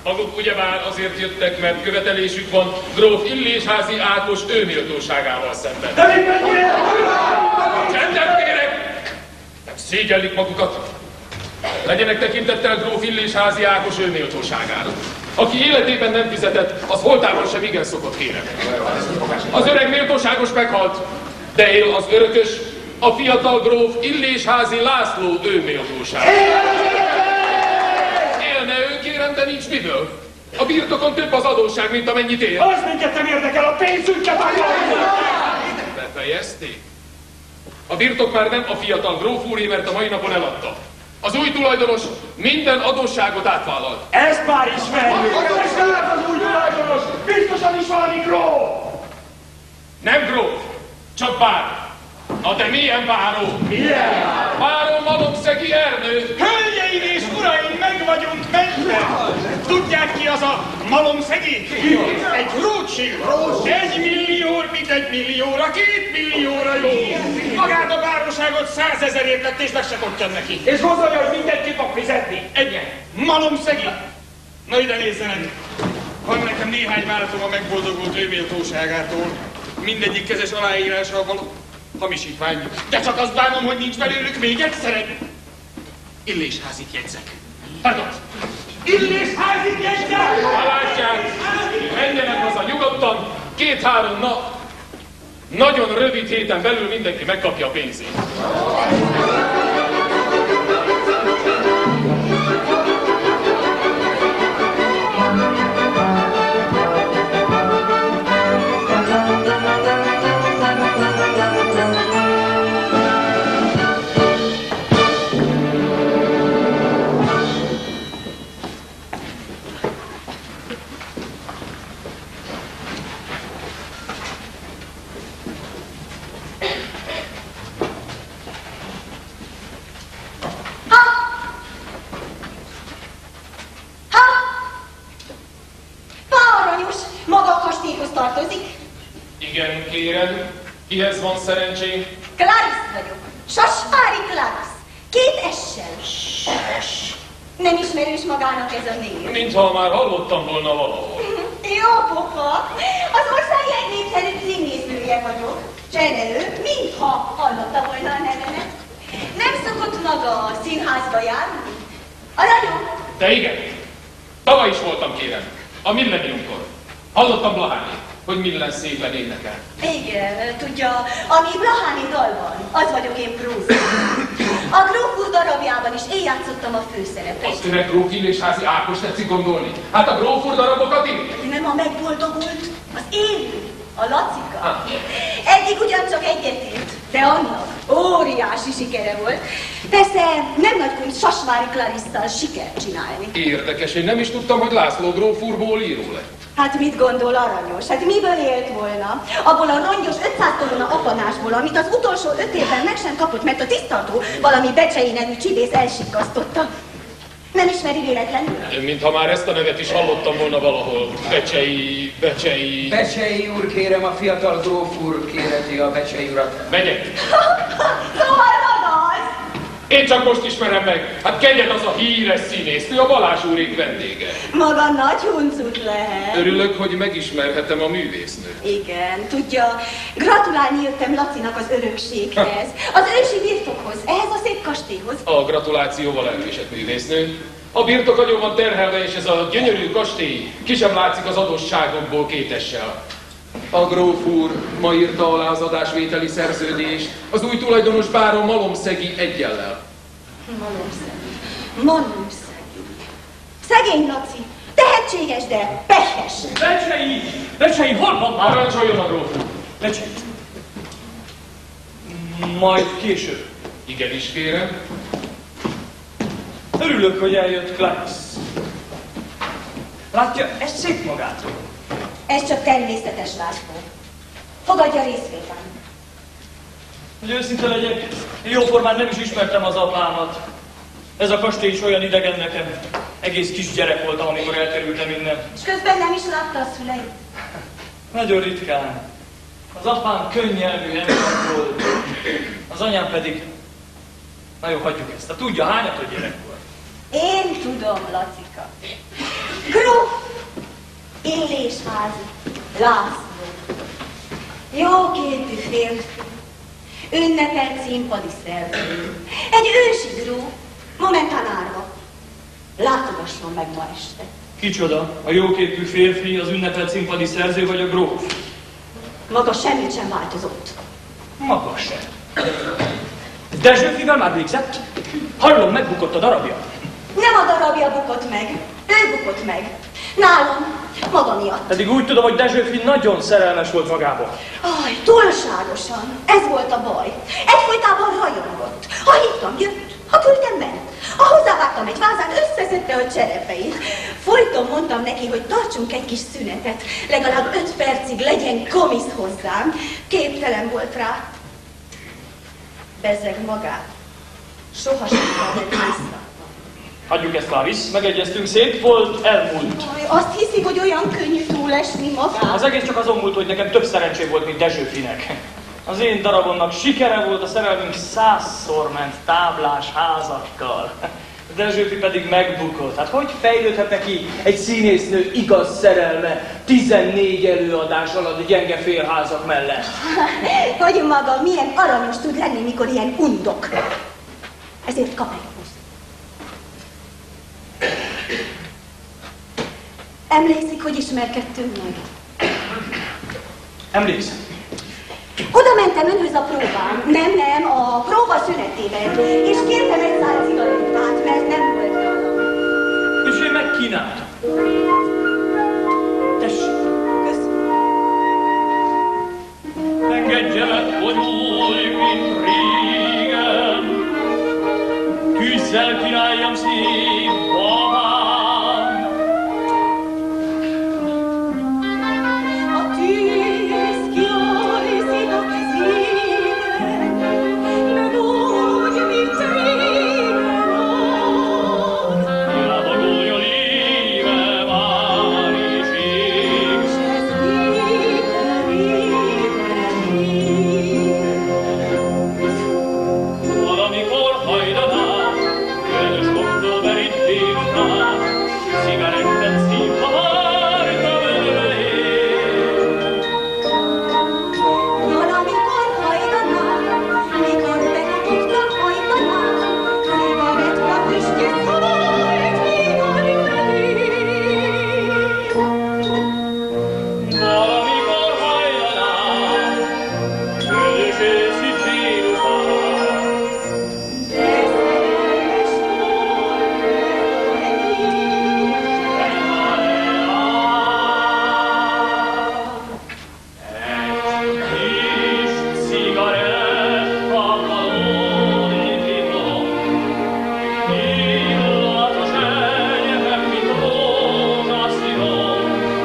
Maguk ugyebár azért jöttek, mert követelésük van gróf Illésházy Ákos őméltóságával szemben. De mit mennyire? Csendet kérek! Nem szégyellik magukat. Legyenek tekintettel gróf Illésházy Ákos őméltóságára. Aki életében nem fizetett, az holtában sem igen szokott, kérem. Az öreg méltóságos meghalt, de él az örökös, a fiatal gróf Illésházy László őméltóság. Élne ő, kérem, de nincs miből. A birtokon több az adósság, mint amennyit ér. Az minket nem érdekel, a pénzünket akarjuk! Befejezték? A birtok már nem a fiatal gróf úré, mert a mai napon eladta. Az új tulajdonos minden adósságot átvállalt. Ezt már ismerjük! És lehet az új tulajdonos! Biztosan is valami gróf! Nem gróf, csak bár. Na de milyen báró? Milyen? Báró Malomszegi Ernő. Hölgyeim és uraim, meg vagyunk mentve! Tudják ki az a Malomszegi? Egy Rócsi. 1 millió, mint 1 millióra, 2 millióra jó. Magát a báróságot 100 000-ért lett, és meg se kottyan neki. És gondolja, hogy mindent ki fog fizetni? Egyen. Malomszegi. Na ide nézzenek. Van nekem néhány váltom a megboldogult őméltóságától. Mindegyik kezes aláírással való hamisítvány. De csak azt bánom, hogy nincs belőlük még egyszer. Illésházit jegyzek. Pardon. Illésházit jegyzek! Ha látják, menjenek haza nyugodtan, 2-3 nap. Nagyon rövid héten belül mindenki megkapja a pénzét. Igen, kérem. Kihez van szerencsém? Clarice vagyok. Sasvári Clarice. 2 S-sel. S. Nem ismerős magának ez a név? Mintha már hallottam volna valahol. Jó pofa. Az ország legnépszerűbb színésznője vagyok. Csenelő, mintha hallotta volna a nevemet. Nem szokott maga a színházba járni? Aranyom? De igen. Tavaly is voltam, kérem. A millenniumkor. Hallottam Blaháni, hogy milyen szépen énekel. Igen, tudja, ami Blaháni dalban, az vagyok én próza. A gróf úr darabjában is én játszottam a főszerepet. Azt öreg gróf Illésházy Ákos tetszik gondolni. Hát a gróf úr darabokat énekel. Nem a megboldogult, az élő, a Lacika. Eddig ugyancsak egyetért, de annak óriási sikere volt. Persze nem nagy könnyű Sasvári Clarice-tal sikert csinálni. Érdekes, én nem is tudtam, hogy László gróf úrból író lett. Hát mit gondol, aranyos? Hát miből élt volna? Abból a rongyos 500 tonna apanásból, amit az utolsó 5 évben meg sem kapott, mert a tisztartó valami Becsei nevű csibész elsikkasztotta. Nem ismeri véletlenül? Mintha már ezt a nevet is hallottam volna valahol. Becsei... Becsei úr, kérem, a fiatal gróf úr kérheti a Becsei urat. Megyek. Szóval maga az! Én csak most ismerem meg. Hát Kegyed az a híres színésznő, a Balázs úrék vendége. Maga nagy huncut lehet. Örülök, hogy megismerhetem a művésznőt. Igen, tudja, gratulálni jöttem Lacinak az örökséghez, az ősi birtokhoz, ehhez a szép kastélyhoz. A gratulációval elvésett művésznő. A birtok agyon van terhelve, és ez a gyönyörű kastély ki sem látszik az adósságokból 2 S-sel. A gróf úr ma írta alá az adásvételi szerződést az új tulajdonos báron Malomszegi Egyellel. Malomszegi. Szegény Laci, tehetséges, de pehes. Becsei, hol van már? Parancsoljon a gróf úr. Becsei. Majd később. Igenis, kérem. Örülök, hogy eljött Clarice. Látja, ez szép magától. Ez csak természetes, László. Fogadja részvétel. Hogy őszinte legyek, jóformán nem is ismertem az apámat. Ez a kastély is olyan idegen nekem. Egész kisgyerek voltam, amikor elkerültem innen. És közben nem is látta a szüleit? Nagyon ritkán. Az apám könnyelmű ember volt. Az anyám pedig... Na jó, hagyjuk ezt. Tudja, hányatod gyerek volt? Én tudom, Lacika. Gróf Illésházi László. Jóképű férfi, ünnepelt színpadi szerző. Egy ősi grú, momentán árva. Látogasson meg ma este. Kicsoda? A jóképű férfi, az ünnepelt színpadi szerző vagy a gróf? Maga semmit sem változott. Maga sem. Dezsőfivel már végzett? Hallom, megbukott a darabja. Nem a darabja bukott meg, ő bukott meg. Nálam, maga miatt. Pedig úgy tudom, hogy Dezsőfi nagyon szerelmes volt magába. Aj, túlságosan. Ez volt a baj. Egyfolytában rajongott. Ha hívtam, jött. Ha küldtem, ment. Ha hozzávágtam egy vázán, összeszedte a cserepeit. Folyton mondtam neki, hogy tartsunk egy kis szünetet. Legalább 5 percig legyen komisz hozzám. Képtelen volt rá. Bezzeg magát. Sohasem kellett vissza. Hagyjuk ezt, Clarice, megegyeztünk, szép volt, elmúlt. Aj, azt hiszi, hogy olyan könnyű túlesni magát? Az egész csak azon múlt, hogy nekem több szerencsé volt, mint Dezsőfinek. Az én darabomnak sikere volt, a szerelmünk 100-szor ment táblás házakkal. Dezsőfi pedig megbukott. Hát hogy fejlődhet neki egy színésznő igaz szerelme 14 előadás alatt gyenge félházak mellett? Hogy maga milyen aranyos tud lenni, mikor ilyen undok. Ezért kap egy puszt. Emlékszik, hogy ismerkedtünk meg? Emlékszem. Oda mentem önhöz a próbán. Nem, a próba szünetében. És kértem egy szál cigarettát, mert nem volt nálam. És én megkínáltam. Tessék. Köszönöm. Engedjenek, hogy úgy, mint régen, tűzzel kínáljam szép babám. A tűz kiállízik a kezében, nem úgy, mint régen van. Javagoljon éve vár és ég, S ez valamikor hajdanán, közös gondol berít délután, cigarettet szívva vártam önölén. Valamikor hajdanán, mikor bekopogtak hajtanán, cigaretta füstje szólt még a rüvelén. Valamikor hajdanán, közös őszi délután, De szerelmes kis cigaretta kalódítom, illatos enyhebb, mint rózsaszínom.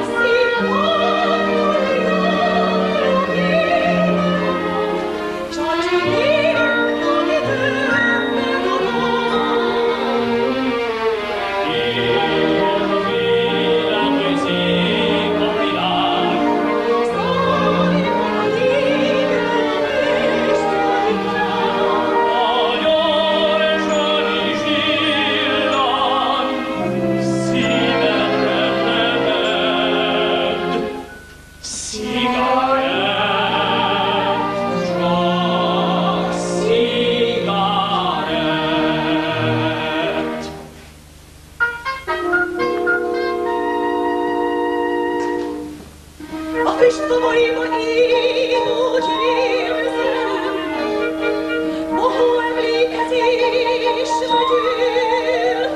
A füsttomaiban én úgy érzem, mohó emlékezés vagy él.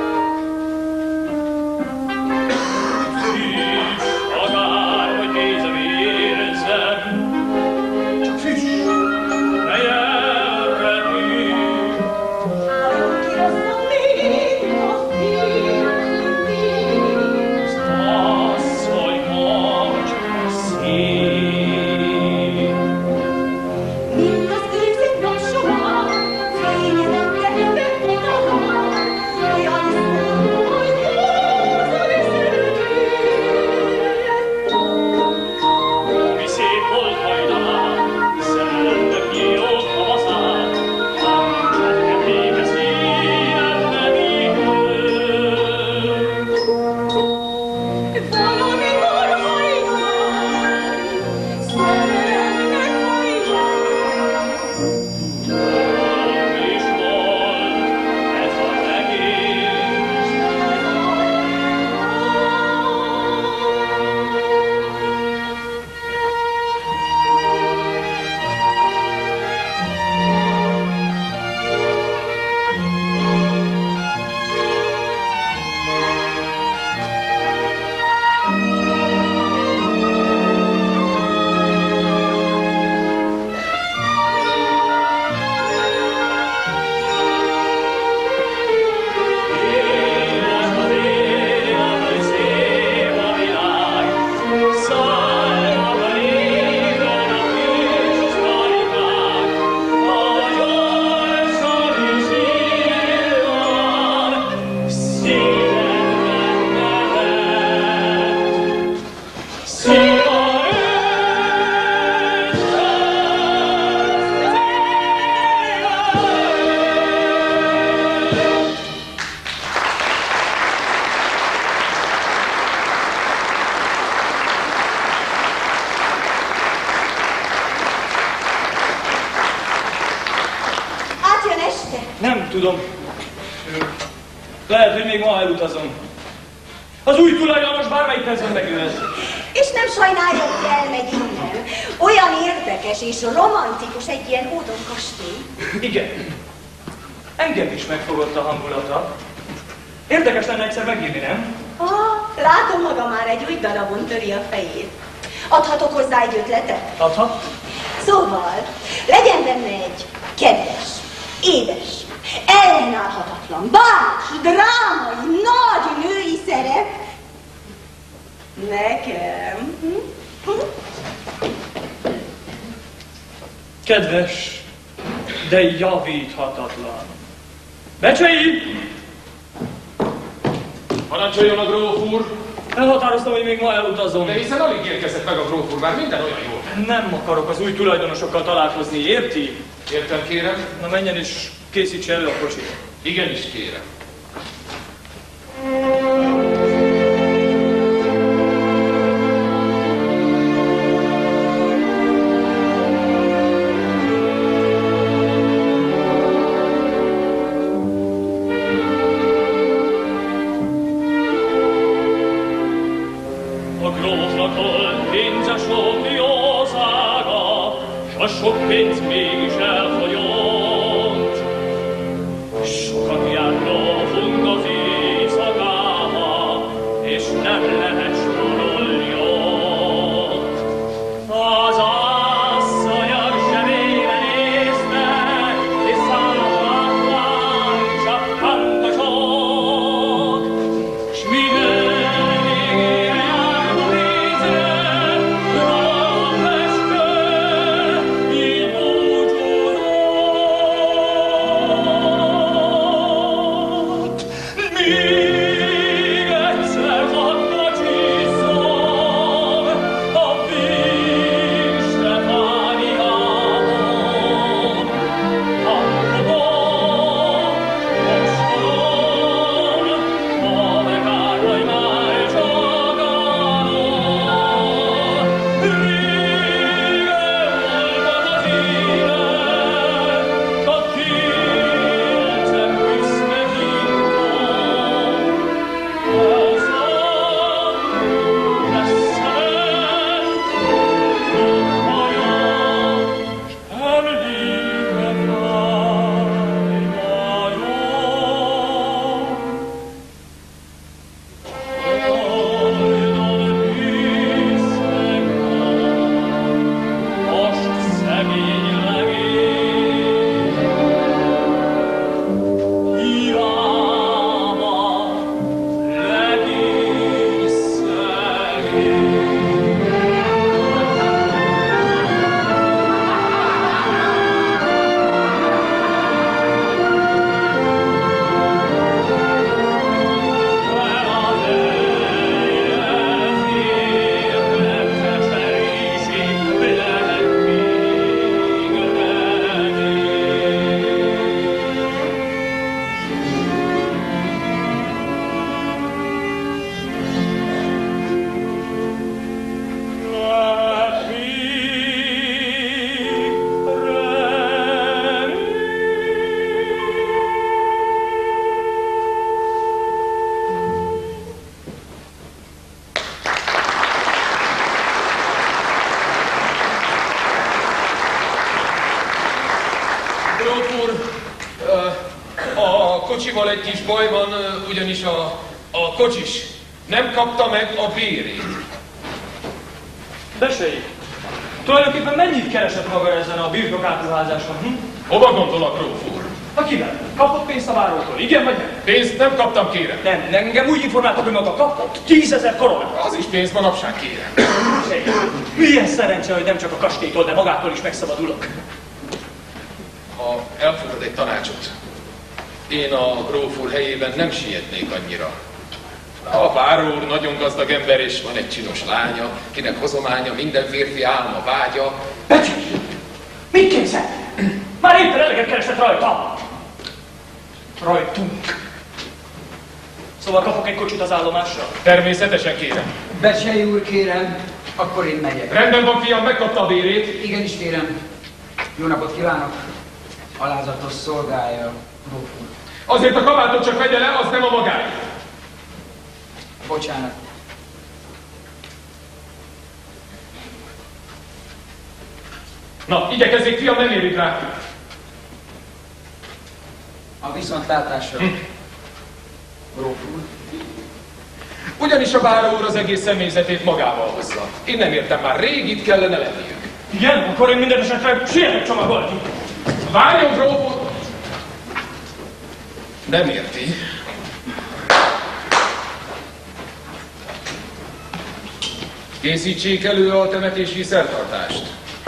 Akár, hogy nézem, érzem, csak füss, nejem repül. Vajon kirosszom még a félelmét? Az, hogy most szép. Mint az őszint napsomar, fényedette ebben olyan szó, hogy húzod Mi szép volt hajdanán, szerelmnek nyílt havaszán, ám csak emléke szívemben ítő. Valamikor tudom. Lehet, hogy még ma elutazom. Az új tulajdonos bármelyik percben megjöhet. És nem sajnálja, hogy elmegy innen. Olyan érdekes és romantikus egy ilyen ódon kastély. Igen. Engem is megfogott a hangulata. Érdekes lenne egyszer megírni, nem? Látom, maga már egy új darabon töri a fejét. Adhatok hozzá egy ötletet? Adhat? Szóval, legyen benne egy kedves, édes, ellenállhatatlan, bács, drámai, nagy női szerep. Nekem. Kedves, de javíthatatlan. Becsei! Parancsoljon a gróf úr! Elhatároztam, hogy még ma elutazom. De hiszen alig érkezett meg a gróf úr, már minden olyan jó. Nem akarok az új tulajdonosokkal találkozni, érti? Értem, kérem? Na menjen és készítse elő a kocsit. Igenis, kérem. Sok pénz mégis elfogyott, sokat járt lófunk az éjszakába, és nem lehet sorolni ott. Az asszonyok zsebébe néztek, és számlatlan csak hangosak, s minden végére járt a pénzem, kocsival egy kis baj van, ugyanis a kocsis nem kapta meg a bérét. Besei, tulajdonképpen mennyit keresett maga ezen a birtok átruházáson? Hova gondol a gróf úr? Akivel? Kapott pénzt a várótól, igen vagy nem? Pénzt nem kaptam, kérem. Nem, engem úgy informáltak, hogy maga kapott 10 000 koronát. Az is pénz manapság, kérem. Besei, milyen szerencse, hogy nem csak a kastélytól, de magától is megszabadulok. Ha elfogad egy tanácsot, én a gróf úr helyében nem sietnék annyira. A váró úr nagyon gazdag ember, és van egy csinos lánya, kinek hozománya, minden férfi álma, vágya. Becsi! Mit képzel? Már éppen eleget keresett rajta. Rajtunk. Szóval kapok egy kocsit az állomásra? Természetesen, kérem. Becsei úr, kérem, akkor én megyek. Rendben van, fiam, megkapta a bérét. Igenis, kérem. Jó napot kívánok. Alázatos szolgája, Azért a kabátot csak vegye le, az nem a magáé. Bocsánat. Na, igyekezzék, fiam, nem érik rá. A viszontlátásra. Gróf úr. Ugyanis a báró úr az egész személyzetét magával hozza. Én nem értem, már rég itt kellene lenniük. Igen, akkor én minden esetre sietek csomagolni. Várjon, gróf úr! Nem érti. Készítsék elő a temetési szertartást.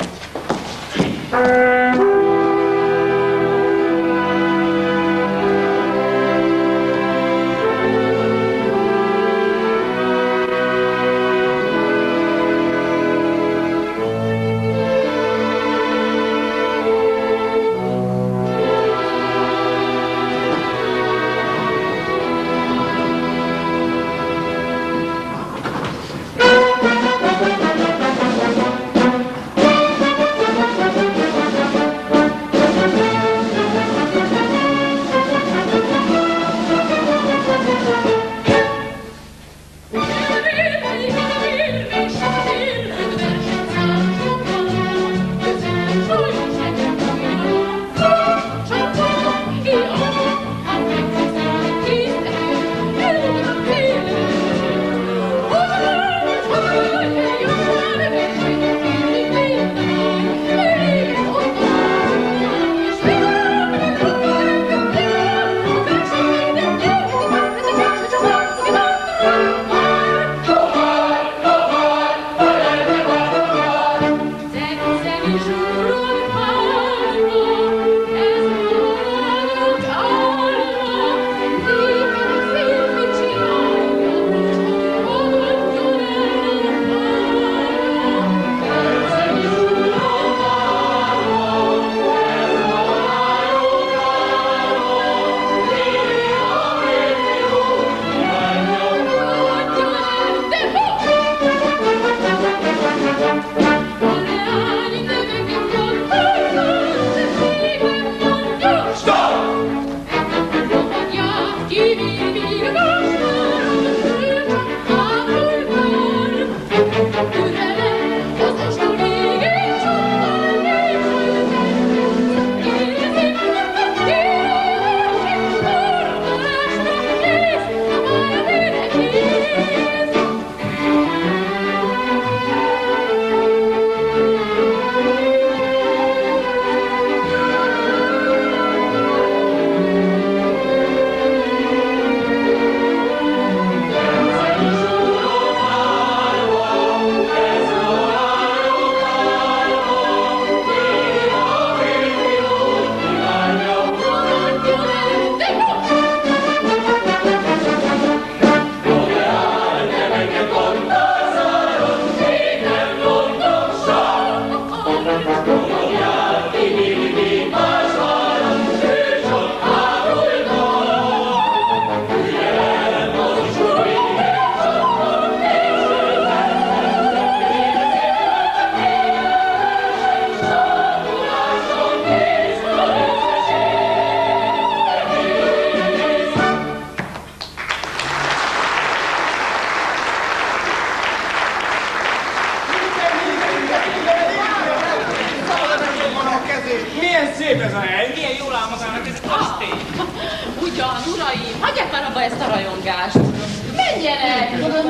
Milyen szép ez a hely, milyen jól áll magának, ez kastély. Ugyan, uraim, hagyják már abba ezt a rajongást. Menjenek!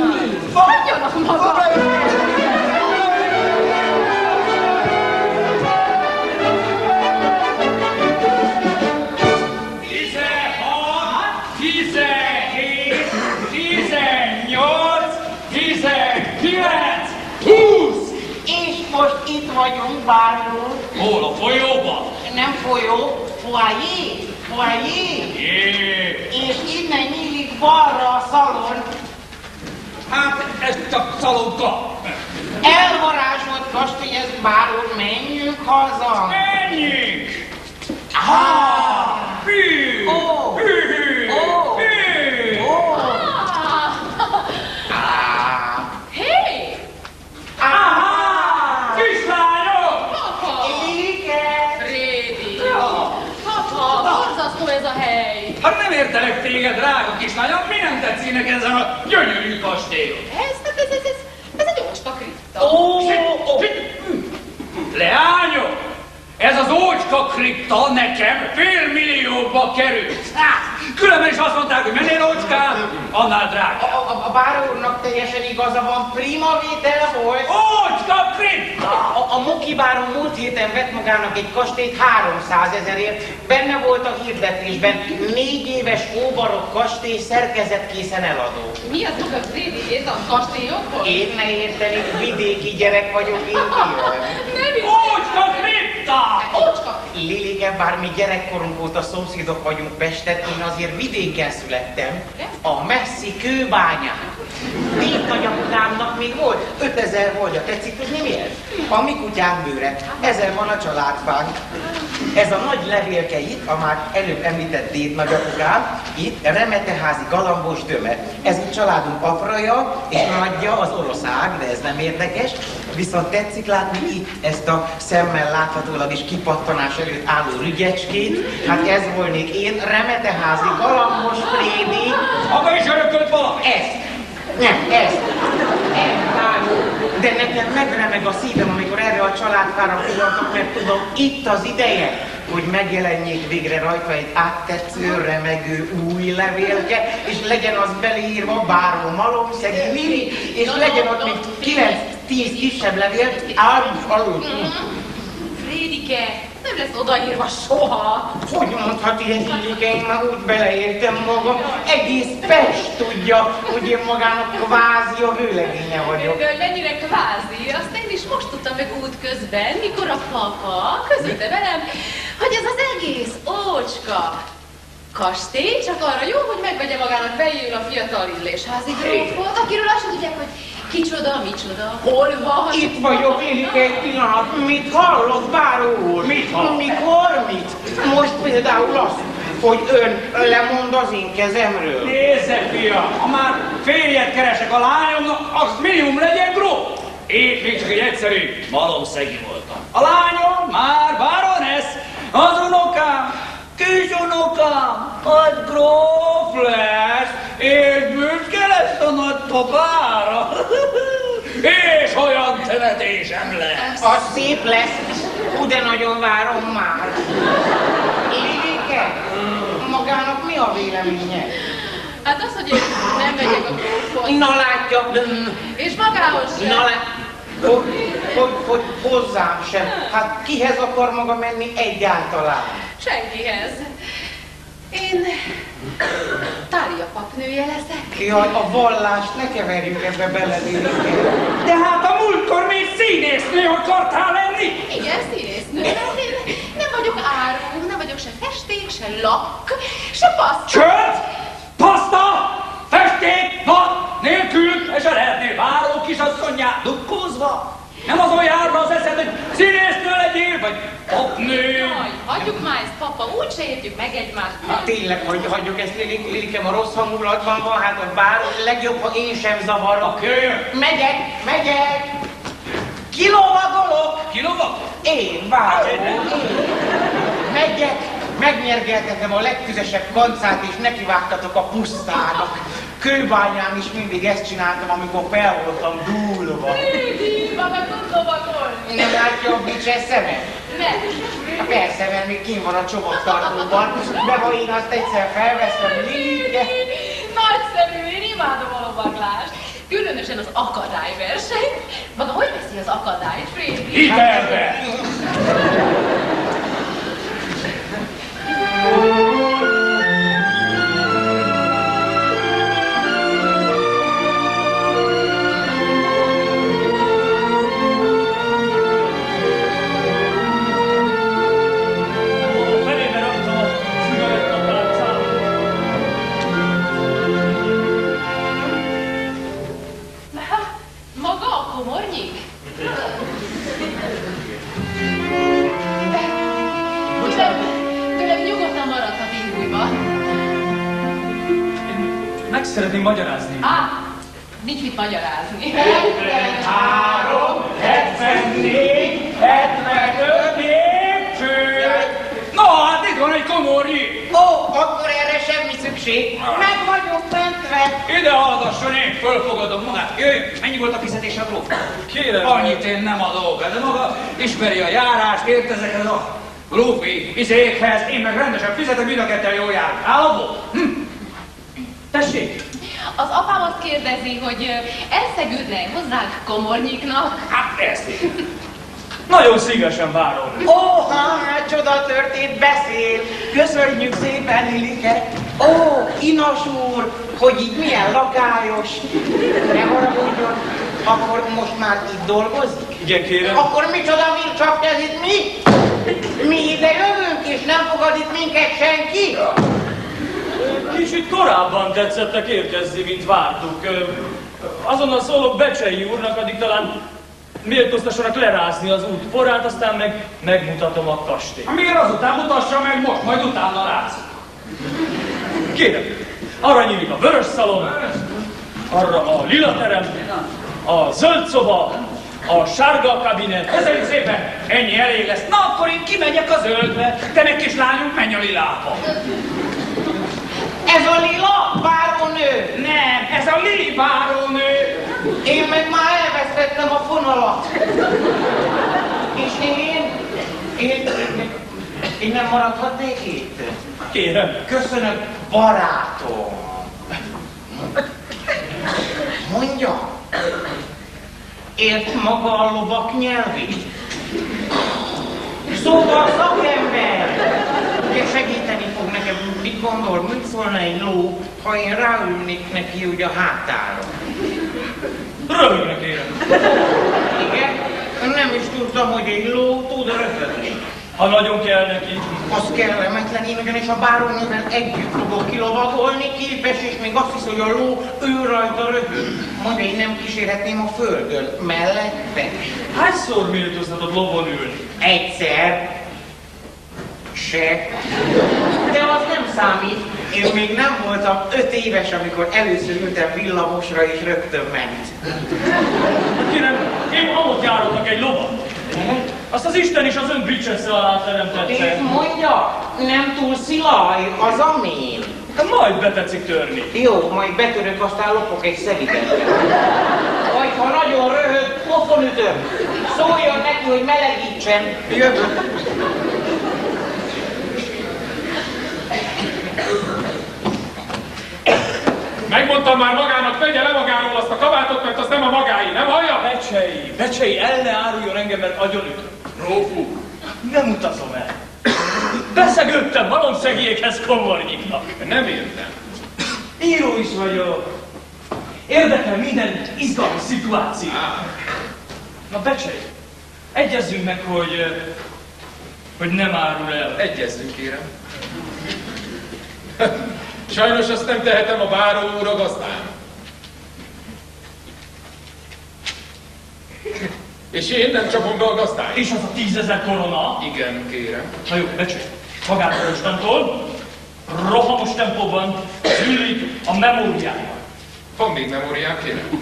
Hagyjanak maga! 20! És most itt vagyunk, báró. Hol, a folyóban? Nem folyó, foyer, foyer. Jé! És innen nyílik balra a szalon. Hát, ez csak szalonka. Elvarázsolt kastély, ez báró, menjünk haza. Menjünk! Hű! Ó! Hű! Ó! Hű! Ó! Hé! Aha! Kislányok! Papa! Igen! Rédi! Papa, borzasztó ez a Betsy-nek ezen a gyönyörű kastélyon? Ez egy ócska kripta. Leányok! Ez az ócska kripta nekem $5 millióba került. Különben is azt mondták, hogy mennél ócskám, annál drágább. A báró úrnak teljesen igaza van, prima vétel volt. Ócska kripta! A Moki báró múlt héten vett magának egy kastélyt 300 000-ért. Benne volt a hirdetésben 4 éves óbarokk kastély szerkezetkészen eladó. Mi az maga Frédi? Ez a kastélyokból? Én ne érteni, vidéki gyerek vagyok, én kérem. Ócska kripta! Ócska! Lilike, bár mi gyerekkorunk óta szomszédok vagyunk Pestet, én azért vidéken születtem, a messzi Kőbányán. Két nagyapukámnak még volt 5000 holdja. Tetszik tudni miért? A mi kutyánk bőre. Ezen van a családfánk. Ez a nagy levélke itt, a már előbb említett déd nagyapukám, itt Remeteházi galambos döme. Ez itt családunk apraja és nagyja az orosz ág, de ez nem érdekes. Viszont tetszik látni itt ezt a szemmel láthatólag is kipattanás előtt álló rügyecskét. Hát ez volnék én, Remeteházi galambos Frédi. Maga is örökölt valami? Ezt. Nem, ezt. De nekem megremeg a szívem, amikor erre a családfára pillantok, mert tudom, itt az ideje, hogy megjelenjék végre rajta egy áttetsző, remegő új levélke, és legyen az beleírva báró malomszegi Lili, és legyen ott még 9-10 kisebb levél, alul. Frédike, nem lesz odaírva soha. Hogy mondhat ilyen Lilike, én már úgy beleértem magam, egész Pest tudja, hogy én magának kvázi a vőlegénye vagyok. De hogy mennyire kvázi, azt én is most tudtam meg útközben, mikor a papa közölte velem, hogy ez az egész ócska kastély csak arra jó, hogy megvegye magának fejéül a fiatal illésházi grófot, akiről azt tudják, hogy kicsoda, micsoda, hol van. Itt vagyok, Lilike, egy pillanat. Mit hallott, báró úr? Mit hallott? Mikor mit? Most például azt, hogy ön lemond az én kezemről. Nézze, fia, ha már férjet keresek a lányomnak, az minimum legyen gróf. Én még csak egy egyszerű malomszegi voltam. A lányom már baronesz, az unokám, kisunokám, az gróf lesz, és büszke lesz a nagypapára. És olyan temetésem lesz. Az szép lesz, de nagyon várom már. Lilike, magának mi a véleménye? Hát az, hogy én nem megyek a grófhoz. Na látja. És magához sem. Na hogy hozzám sem. Hát kihez akar maga menni egyáltalán? Senkihez. Én Tália papnője leszek. Jaj, a vallást ne keverjük ebbe bele, Lilike. De hát a múltkor még színésznő akartál lenni? Igen, színésznő. Én nem vagyok áruló, nem vagyok se festék, se lakk, se passz. Csönd! Paszta! Festék! Nap! Nélkül! És a lehetnél váró kisasszonyját dukkózva? Nem azon járna az eszed, hogy színésznő legyél, vagy papnő? Jaj, hagyjuk már ezt, papa, úgyse értjük meg egymást. Hát tényleg, hogy hagyjuk ezt, Lilikem, a rossz hangulatban van, hát a bár legjobb, ha én sem zavarok. Megyek! Kilovagolok! Kilovagolok? Én, báró, én. Megyek, megnyergeltetem a legtüzesebb kancát, és nekivágtatok a pusztának. Kőbányán is mindig ezt csináltam, amikor fel voltam dúlva. Régi, maga tud lovagolni. Nem látja a bicses szemet? Nem. Persze, mert még kint van a csomagtartóban, de ha én azt egyszer felveszem, Lilike... Nagyszerű, én imádom a lovaglást. Különösen az akadályversenyt. Maga hogy veszi az akadályt, Frédi? Hitelbe! Maga a komornyik? Tőlem nyugodtan maradt a pingújba. Meg szeretném magyarázni. Nincs mit magyarázni. 73, 74, 75 lépcső! No, hát itt van egy komornyi! Ó, akkor erre semmi szükség. Meg vagyok bent elütve. Ide hallgasson, én fölfogadom magát. Jöjj, mennyi volt a fizetés a gróf? Kérem. Annyit én nem adok, de maga ismeri a járást, ért ezekhez a grófi izékhez, én meg rendesen fizetem, mind a ketten jól járunk. Állapot? Tessék! Az apám azt kérdezi, hogy elszegődne hozzánk komornyiknak. Hát ezt én. Nagyon szívesen várom. Ó, hát csoda történt, beszél. Köszönjük szépen, Lilike. Ó, Inas úr, hogy így milyen lakályos. Ne haragudjon, akkor most már itt dolgozik? Igen, kérem. Akkor micsoda, mint csak ez itt mi? Mi ide jövünk, és nem fogad itt minket senki? Kicsit korábban tetszettek érkezni, mint vártuk. Azonnal szólok Becsei úrnak, addig talán méltóztassanak lerázni az út porát, aztán meg megmutatom a kastélyt. Miért azután mutassa meg most, majd utána rász? Kérem, arra nyílik a vörös szalon, arra a lila terem, a zöld szoba, a sárga kabinet. Köszönjük szépen! Ennyi elég lesz. Na akkor én kimegyek a zöldbe. Te meg kislányunk, menj a lilába. Ez a Lila bárónő? Nem, ez a Lili bárónő. Én meg már elvesztettem a fonalat. És én nem maradhatnék itt? Kérem. Köszönöm, barátom. Mondja, ért maga a lovak nyelvét? Szóval szakember! Ugye segíteni fog nekem, mit gondol, mit szólna egy ló, ha én ráülnék neki úgy a hátára? Röhögnek, kérem. Igen? Nem is tudtam, hogy egy ló tud röhögni. Ha nagyon kell neki. Az kellemetlen, én ugyanis a bárónővel együtt fogok kilovagolni, képes, és még azt hisz, hogy a ló ő rajta röhög. Majd én nem kísérhetném a földön, mellette. Hányszor méltóztatod lovon ülni? Egyszer. Se. De az nem számít. Én még nem voltam 5 éves, amikor először ültem villamosra, és rögtön ment. Kérem, én ahhoz járottak egy lovat. Azt az Isten is az ön bricsessze alá teremtette. És mondja, nem túl szilaj az amén. Majd betetszik törni. Jó, majd betörök, aztán lopok egy szevigetbe. Vagy ha nagyon röhög, pofon ütöm. Szóljon neki, hogy melegítsen. Jövök. Megmondtam már magának, vegye le magáról azt a kabátot, mert az nem a magáé, nem hallja? Becsei, el ne áruljon engem, mert agyonütök. Rófú, Nem utazom el. Beszegődtem malomszegélyekhez komornyiknak. nem értem. Író is vagyok. Érdekel minden izgalmas szituáció. Na Becsei, egyezzünk meg, hogy nem árul el. Egyezzünk, kérem. Sajnos azt nem tehetem, a báró úr a gazdám. És én nem csapom be a gazdáit. És az a 10 000 korona? Igen, kérem. Na jó, Becsei, magától mostantól rohamos tempóban szülik a memóriája. Van még memóriám, kérem.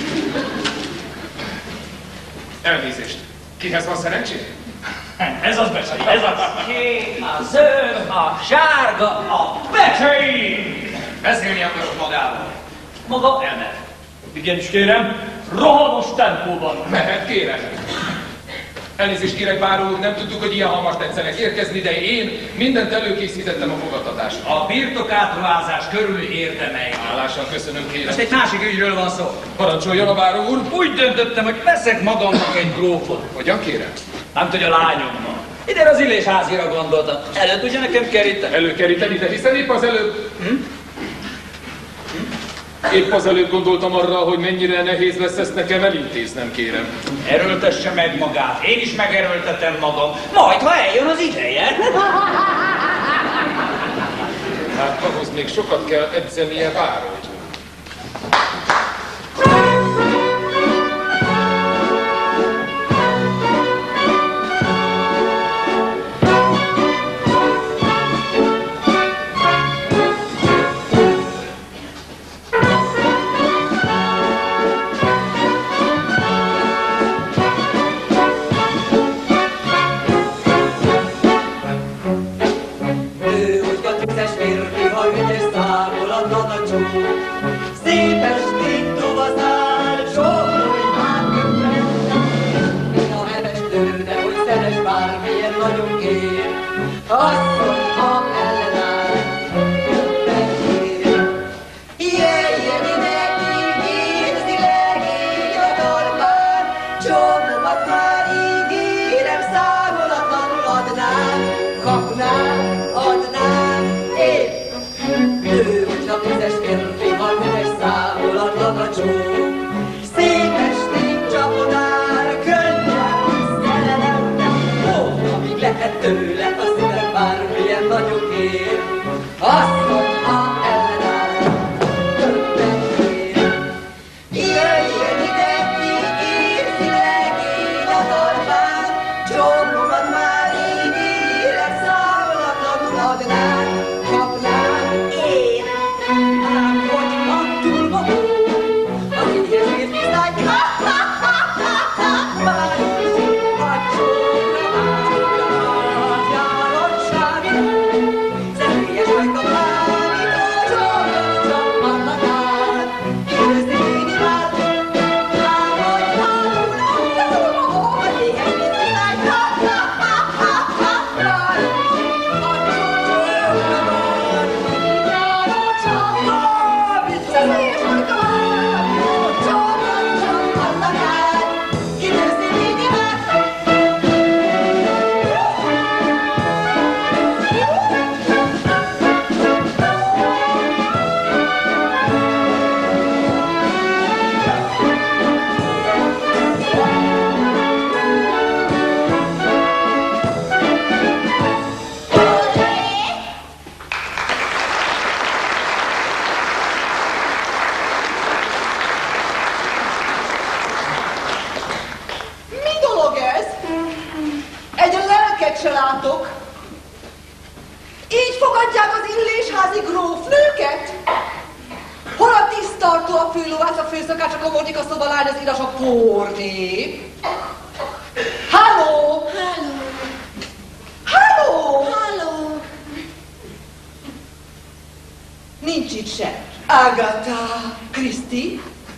Elnézést. Kihez van szerencsé? Ez az Becsei, ez az. Kék, a zöld, a sárga, a Becsei! Beszélni akarok magával. Maga elmehet. Igenis kérem, rohamos tempóban. Mehet, kérem. Elnézést kérek, báró úr, nem tudtuk, hogy ilyen hamar tetszenek érkezni, de én mindent előkészítettem a fogadtatásra. A birtokátruházás körül érdemei. Hálásan köszönöm, kérem. Most egy másik ügyről van szó. Parancsoljon a báró úr. Úgy döntöttem, hogy veszek magamnak egy grófot. Hogyan kérem? Nem tudja, a lányomnak. Ide az Illésházira gondoltam. Elő tudja nekem keríteni? Előkeríteni, de hiszen épp az előbb... Épp az előbb gondoltam arra, hogy mennyire nehéz lesz ezt nekem elintéznem, kérem. Erőltesse meg magát. Én is megerőltetem magam. Majd, ha eljön az ideje. Hát ahhoz még sokat kell edzenie, báró. Ő úgy a tüzes férfi, ha ügyes számol a nagy csók. látjátok? Így fogadják az illésházi grófnőket? Hol a tisztartó, a főlovász, a főszakács, a komordik, a szobalány, az iras, a pornép? Halló! Halló! Halló! Halló! Nincs itt se. Agatha, Kriszti?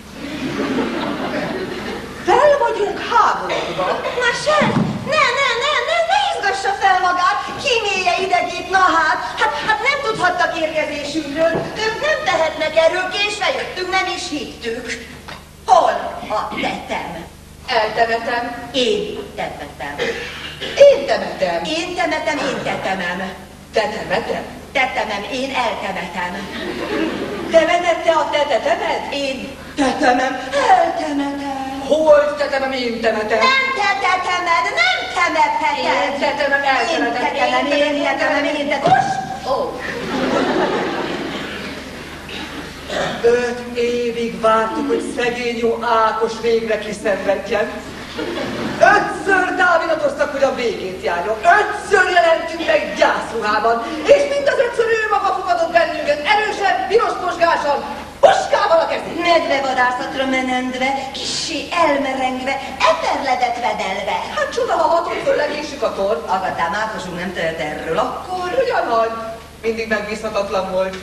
Fel vagyunk háborodva. Na sem! Ne izgassa fel magát! Kímélje idegét, na hát nem tudhattak érkezésünkről. Ők nem tehetnek erről, késve jöttünk, nem is hittük. Hol a tetem? Eltemetem. Én temetem. Én temetem. Én temetem, én tetemem. Te temetem? Tetemem, én eltemetem. Temetette a te tetemed? Én Tetemem. eltemetem. Hol tetemem, én temetem? Nem te tetemed, nem temetheted. Én tetemem, eltemetem. Én tetemem, én tetemem. Ó. 5 évig vártuk, hogy szegény jó Ákos végre kiszenvedjen. 5-ször dávinatoztak, hogy a végét járjon. 5-ször jelentünk meg gyászruhában. És mind az 5-ször ő maga fogadott bennünket, erősen, piros mozgáson, puskával a kezén. Medvevadászatra menendve, kissé elmerengve, eperledet vedelve. Hát csoda, ha 6-szor legésük a tort. Agatám, Ákosunk nem tehet erről, akkor... Ugyanhogy mindig megbízhatatlan volt.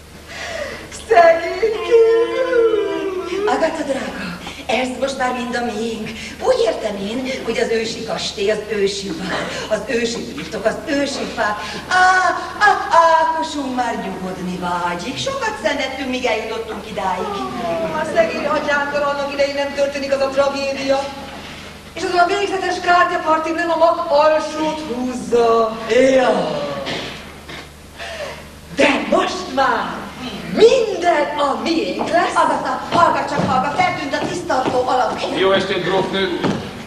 Szegénykém! Agatha drága, ez most már mind a miénk. Úgy értem én, hogy az ősi kastély, az ősi vár, az ősi birtok, az ősi fák. Ákosunk már nyugodni vágyik. Sokat szenvedtünk, míg eljutottunk idáig. A szegény atyánkkal annak idején nem történik az a tragédia. És azon a végzetes kártyapartin nem a mag alsót húzza. Ja. De most már minden a miénk lesz. Agatha, hallgat csak, hallgat, feltűnt a tisztartó alakja. Jó estét, grófnő!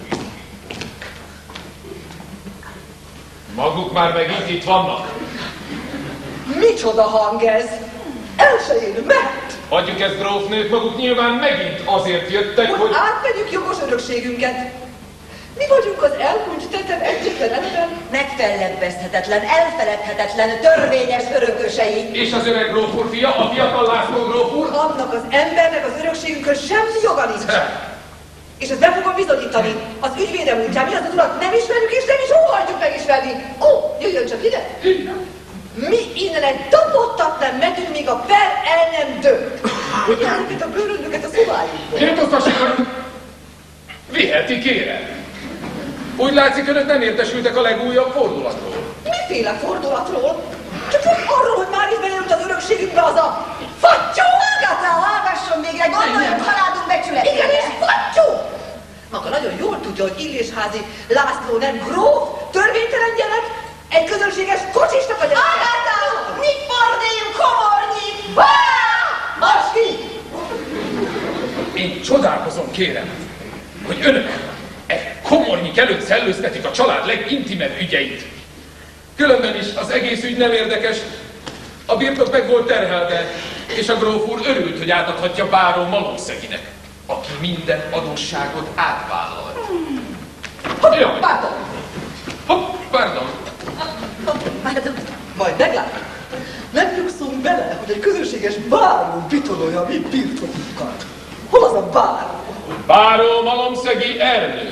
Maguk már megint itt vannak. Micsoda hang ez? El se ér, mert Hagyjuk ezt, grófnők, maguk nyilván megint azért jöttek, hogy... átvegyük jogos örökségünket. Mi vagyunk az elhunyt tetem egyetlen ember. Megfellebbezhetetlen, elfeledhetetlen, törvényes örökösei. És az öreg gróf úr fia, a fiatal László gróf úr? Annak az embernek az örökségünkhöz semmi joga nincs. És ezt be fogom bizonyítani. Az ügyvédem útján mi az az urat nem ismerjük és nem is óhajtjuk megismerni. Ó, jöjjön csak ide. Mi innen egy tapottat nem megyünk, míg a per el nem dönt. Vigyázzuk itt a bőröndöket a szobáinkból. Írtóztassuk, hogy... Viheti, kérem. Úgy látszik, önök nem értesültek a legújabb fordulatról. Miféle fordulatról? Csak arról, hogy már is bejelölt az örökségünkbe az a fattyú! Agatha, hallgasson végre, gondoljon családunk becsületére. Igen, és fattyú! Maga nagyon jól tudja, hogy Illésházi László nem gróf, törvénytelen gyerek, egy közönséges kocsisnak a gyereke. Agatha, mit fordéljunk, komornyi? Most ki! Én csodálkozom, kérem, hogy önök komornyik előtt szellőztetik a család legintimebb ügyeit. Különben is az egész ügy nem érdekes. A birtok meg volt terhelve, és a gróf úr örült, hogy átadhatja báró Malomszeginek, aki minden adósságot átvállal. Jaj. Pardon! Pardon. Majd meglátjuk. Nem nyugszunk bele, hogy egy közönséges báró bitololja a mi birtokunkat. Hol az a báró? Báró Malomszegi Ernő.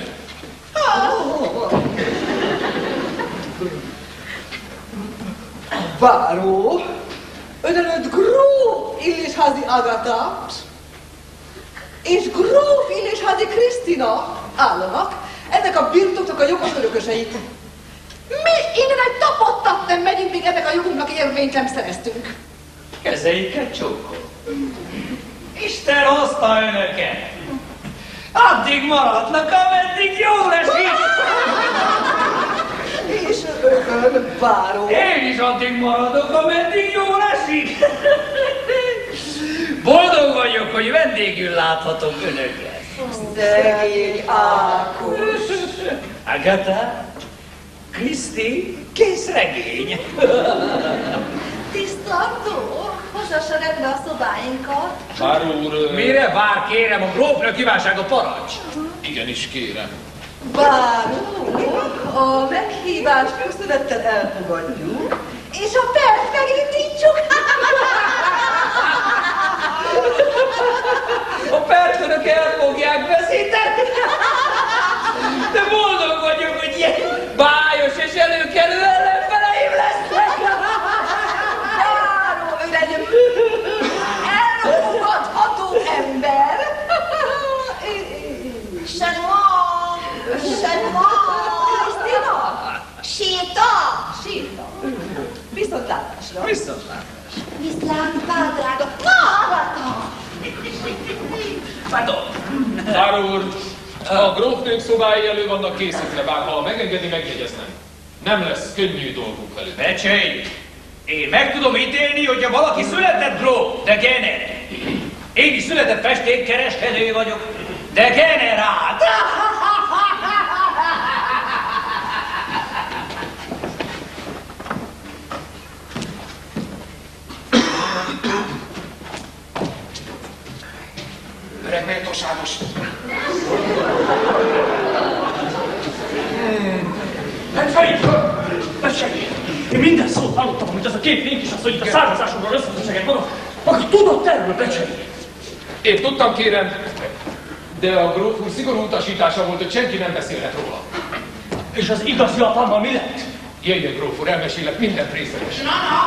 Báró, ön előtt gróf Illésházi Agatha és gróf Illésházi Krisztina állanak, ennek a birtoknak a jogos örökösei. Mi innen egy tapottat nem megyünk, míg ennek a jogunknak érvényt nem szereztünk. Kezeiket csókol. Isten hozta önöket. Addig maradnak, ameddig jól esik. És ön, báró. Én is addig maradok, ameddig jól esik. Boldog vagyok, hogy vendégül láthatok önöket. Szegény Ákos. Agatha, Kriszti, kész regény. Tisztartó, hozassa rendbe a szobáinkat. Báró úr... Mire vár, kérem, a grófnő kívánsága parancs. Igenis, kérem. Báró, a meghívást köszönettel elfogadjuk, és a pert megindítsuk. A pertönök el fogják veszíteni. De boldog vagyok, hogy ilyen bájos és előkelő ellenfeleim lesznek. Báró, öregem, elfogadható ember. Krisztina? Síta. Viszontlátásra. Viszlát, drága. Maradta! Pardon. Báró úr, a grófnők szobái elő vannak készítve, bár ha megengedi, megjegyeznem. Nem lesz könnyű dolgunk velük. Becsei, én meg tudom ítélni, hogyha valaki született gróf, de gener. Én is született festékkereskedő vagyok, de generált. Öreg méltóságos. Becsei! Én minden szót hallottam, amit ez a két fénykisasszony itt a származásomról összefesegett maga tudott erről, Becsei? Én tudtam, kérem, de a gróf úr szigorú utasítása volt, hogy senki nem beszélhet róla. És az igazi apámmal mi lett? Jöjjön, gróf úr, elmesélek mindent részletesen.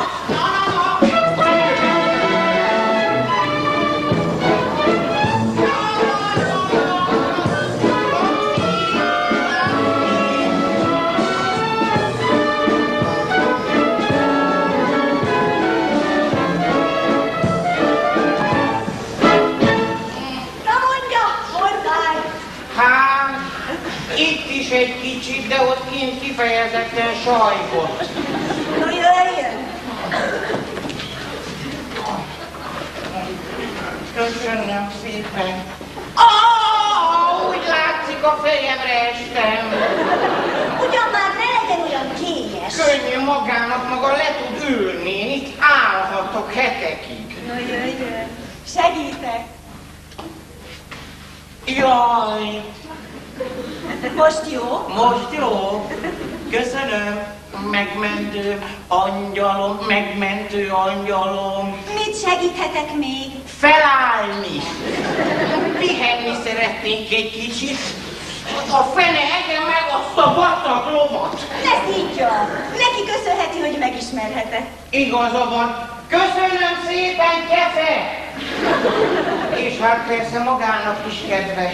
Itt is egy kicsit, de ott kint kifejezetten sajgott. Na jöjjön! Köszönöm szépen. Úgy látszik, a fejemre estem. Ugyan már ne legyen olyan kényes. Könnyű magának, maga le tud ülni. Én itt állhatok hetekig. Na jöjjön! Segítek! Jaj! Most jó? Most jó. Köszönöm. Megmentő angyalom, megmentő angyalom. Mit segíthetek még? Felállni. Pihenni szeretnénk egy kicsit. A fene egye meg azt a vacak lovat. Ne szítja! Neki köszönheti, hogy megismerhetek. Igaza van. Köszönöm szépen, kefe! És hát persze magának is kedves,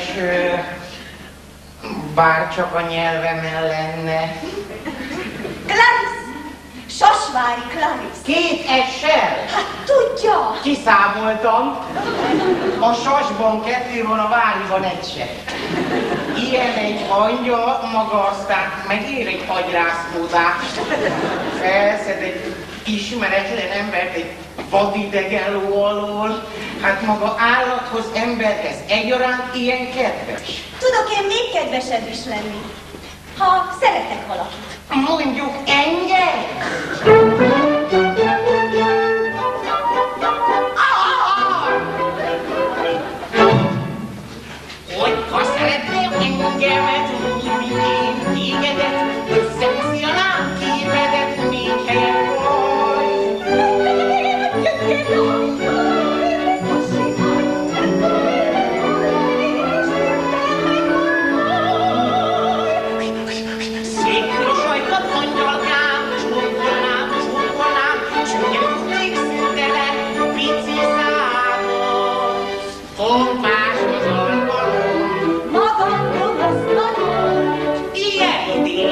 bár csak a nyelvemen lenne. Clarice! Sasvári Clarice! 2 S-sel? Hát tudja! Kiszámoltam. A sasban 2 van, a váriban 1 se. Ilyen egy angyal, maga aztán megér egy agyrászkódást. Felszed egy ismeretlen embert egy vadidegen ló alól. Hát maga állathoz, emberhez egyaránt ilyen kedves. Tudok én még kedvesebb is lenni, ha szeretek valakit. Mondjuk engem? Hogyha szeretném engemet, úgy, mint én tégedet, összeviszi a lábképedet, még helyet vagy. Szépen sajtat angyalkám, csókolnám, csúnyognék szüntelen, pici számot. Pompás az alkalom. Magamról azt adom. Ilyen idén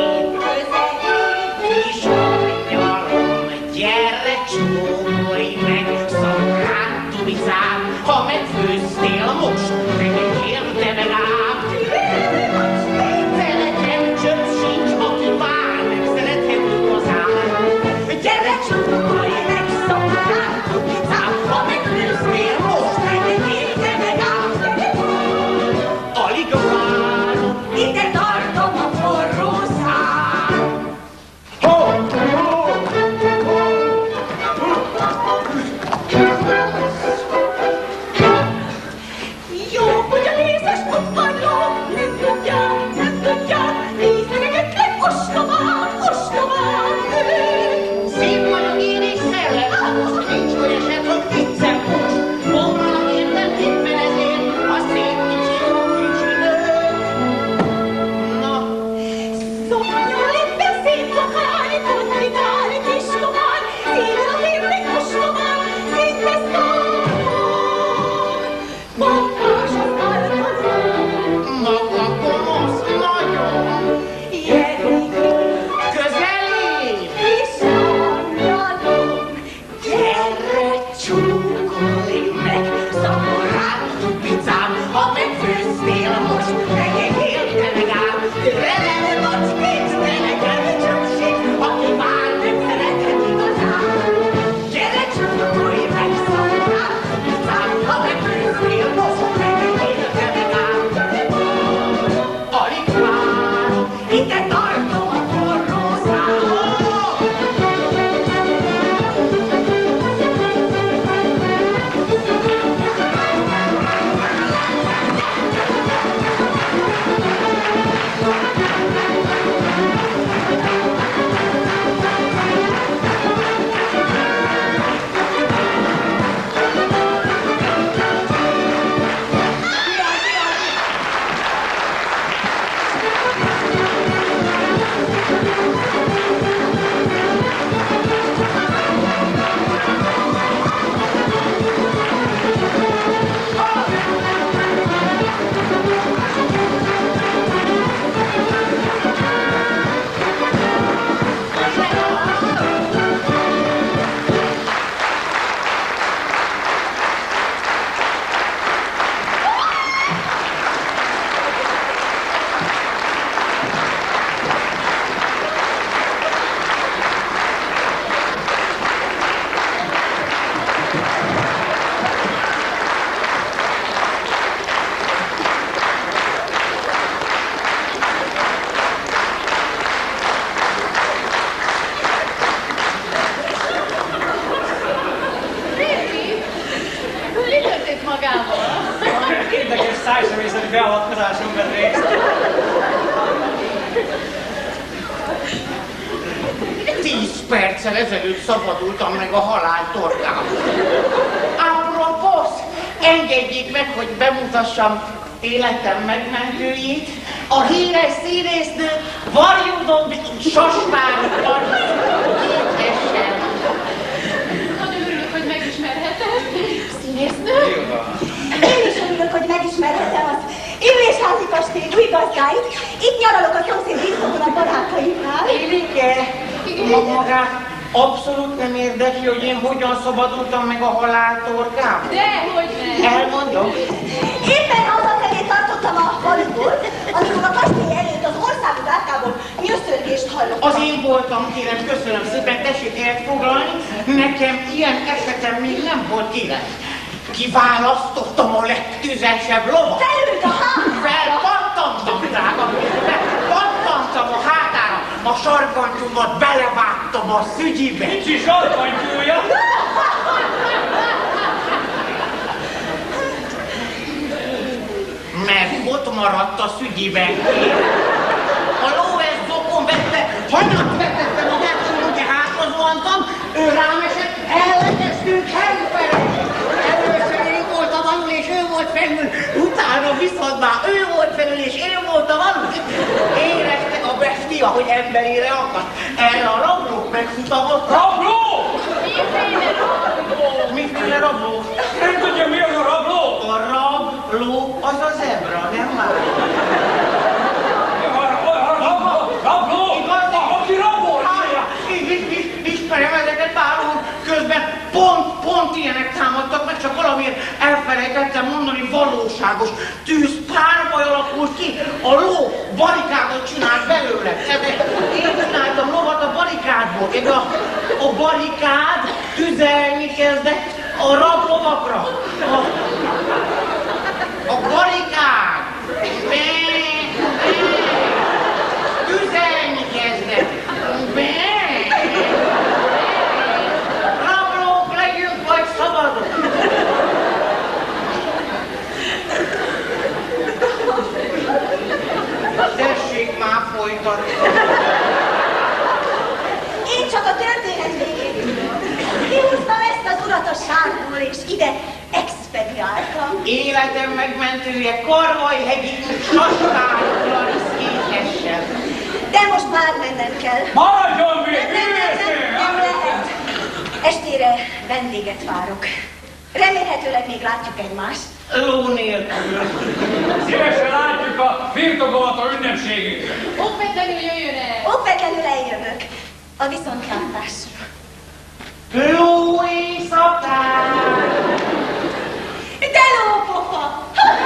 perccel ezelőtt szabadultam meg a halál torkából. Apropos, engedjék meg, hogy bemutassam életem megmentőjét, a híres színésznő Varjudon Sasvári Larisz kétessel. Nagyon örülök, hogy megismerhetem. Színésznő? Én is örülök, hogy megismerhetem az Illésházi kastély új gazdáit. Itt nyaralok a szomszéd birtokon a barátaimnál. Élike, magát abszolút nem érdekli, hogy én hogyan szabadultam meg a halál torkából. Dehogy nem. Elmondom. Éppen hazafelé tartottam a faluból, amikor a kastély előtt az országos átkából nyöszörgést hallottam. Az én voltam, kérem, köszönöm szépen, tessék helyet foglalni. Nekem ilyen esetem még nem volt, kérem. Kiválasztottam a legtüzesebb lovat. Felült a hátára. Felpattantam, drága, pattantam a hátára. A sarkantyúmat belevágtam a szügyibe. Kicsi sarkantyúja! Mert ott maradt a szügyiben. A ló ezt zokon vette, hanyat vetettem a hátsó, ugye hátrazuhantam, ő rám esett, ellekeztünk helyfele. Először én voltam alul, és ő volt felül, utána viszont már ő volt felül, és én voltam alul. Érezte a bestia, hogy emberére akadt. Erre a rablók megfutamott. Rabló! Miféle rabló? Miféle rabló? Nem tudja, mi az a rabló? A rabló az a zebra, nem már? Rabló? Aki rabolja! Ismerem ezeket, pár úr, közben pont ilyenek támadtak meg, csak valamiért elfelejtettem mondani, valóságos tűzpárbaj alakult ki, a ló barikádot csinált belőle. Én csináltam lovat a barikádból, és a barikád tüzelni kezdett a rablovakra. A barikád tüzelni kezdett. Rablók legyünk, vagy szabadok? Tessék már folytatni. Én csak a történet végén. Kihúztam ezt az urat a sárból, és ide expediáltam. Életem megmentője Karvajhegyi Sasvári Larisz kétessel. De most már mennem kell. Maradjon még! Nem lehet. Estére vendéget várok. Remélhetőleg még látjuk egymást. Ló nélkül. Szívesen látjuk a birtokomat a ünnepségét. Okvetlenül jöjjön el. Okvetlenül eljövök. A viszontlátásra. Ló éjszakán! De lópofa!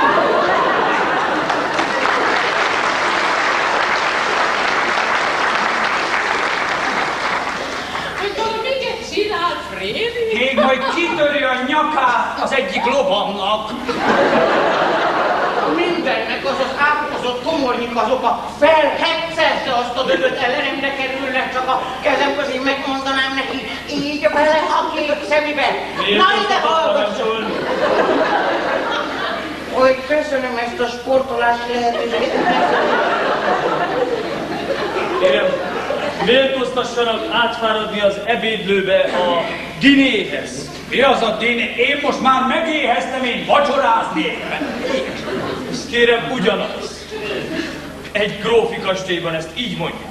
Hogy valamiket csinál Frédi? Még majd kitöri a nyakát az egyik lovamnak. Mindennek az az átkozott komornyik azok felhetszerte azt a dögöt, ellenemre kerülnek, csak a kezem közé megmondanám neki, így bele a két szemébe. Na ide hallgasson! Hogy köszönöm ezt a sportolási lehetőséget. Kérem, méltóztassanak átfáradni az ebédlőbe a dinéhez. Mi az a diné? Én most már megéheztem, én vacsorázni éppen. Ezt kérem ugyanaz. Egy grófi kastélyban ezt így mondják.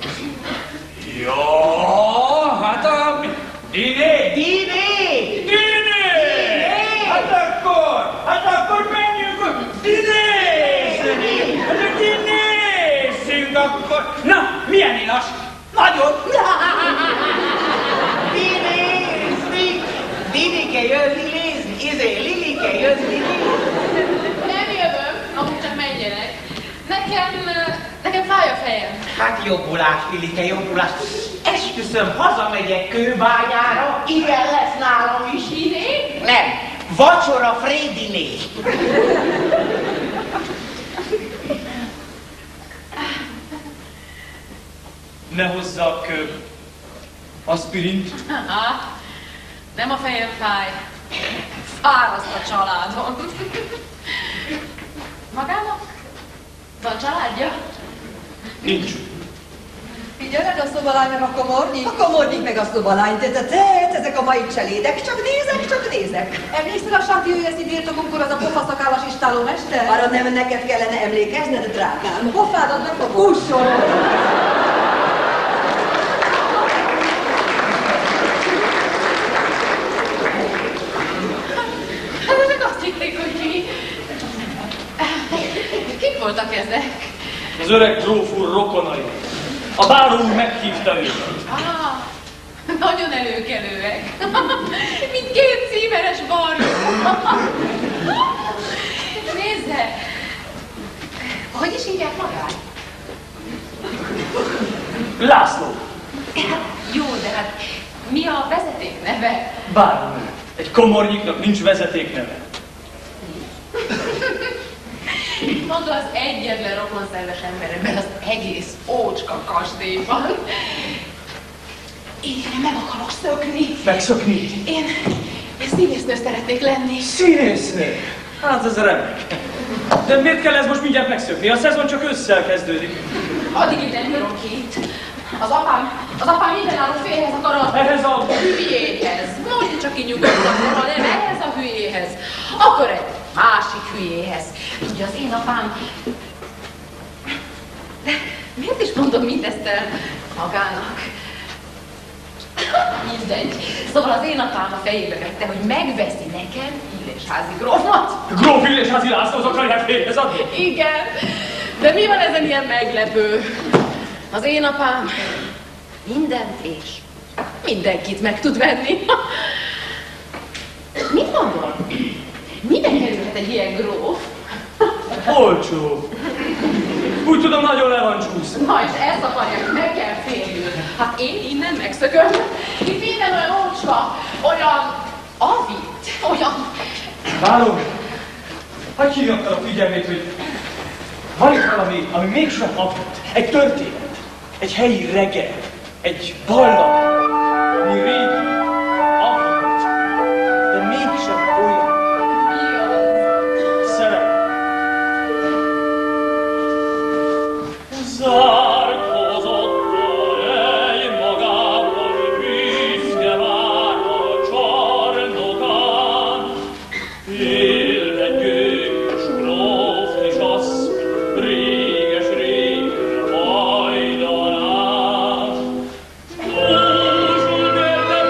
Ja, hát a diné! Diné! Diné! Hát akkor menjünk, dinézni! Hát dinézzünk akkor! Na, milyen inas? Nagyon! Dinézni! Dinike jön lilézni, Lilike jön lilézni. Nem jövök, amúgy csak menjenek. Nekem fáj a fejem. Hát jobbulás, Lilike, jobbulás. Esküszöm, hazamegyek Kőbányára, ilyen lesz nálam is. Diné? Nem, vacsora Frédiné. Ne hozzak aspirint. Aha, nem a fejem fáj. Fáraszt a családom. Magának? Van családja? Nincs. Figyeled, a szobalány meg a komornyik? A komornyik meg a szobalány, ezek a mai cselédek, csak nézek. Emlékszel a Sáti őjeszi birtokunkkor az a pofaszakállas istálómester? Arra nem neked kellene emlékezned, drágám. Pofádat meg a kusson! Hát ezek azt hitték, hogy mi. Kik voltak ezek? Az öreg gróf úr rokonai. A báró úr meghívta őket. Nagyon előkelőek. Mint két címeres barjú. Nézze! Hogy is hívják magát? László. Hát, jó, de hát mi a vezeték neve? Báró. Egy komornyiknak nincs vezetékneve. Maga az egyetlen rokonszerves ember ebben az egész ócska kastélyban. Én meg akarok szökni. Megszökni? Én színésznő szeretnék lenni. Színésznő? Hát ez remek. De miért kell ez most mindjárt megszökni? A szezon csak ősszel kezdődik. Addig ide bírok itt. Az apám mindenáron férhez akar Ehhez a hülyéhez. Mondj csak így nyugodtan, hanem ehhez a hülyéhez. Akkor egy másik hülyéhez. Ugye az én apám... De miért is mondom mindezt el magának? Mindegy. Szóval az én apám a fejébe vette, hogy megveszi nekem Illésházi grófot. Gróf Illésházi Lászlót akarják férjhez adni? Igen. De mi van ezen ilyen meglepő? Az én apám mindent és mindenkit meg tud venni. Mit mondom? Mibe kerülhet egy ilyen gróf? Olcsó. Úgy tudom, nagyon le van csúszva. Na, és ezt akarják, meg kell férjül. Hát én innen megszököm. Itt minden olyan ócska, olyan avit, olyan... Báró, hagyj hívjam fel a figyelmét, hogy van itt valami, ami mégsem avit. Egy történet, egy helyi regel, egy ballag, ami régi, avit, de mégsem olyan. Mi az? Szerelem. Zárkozott egy magából büszke várva csarnokán, él egy gős gróf kisasszony, réges-régen hajdanán. Búzsul mérte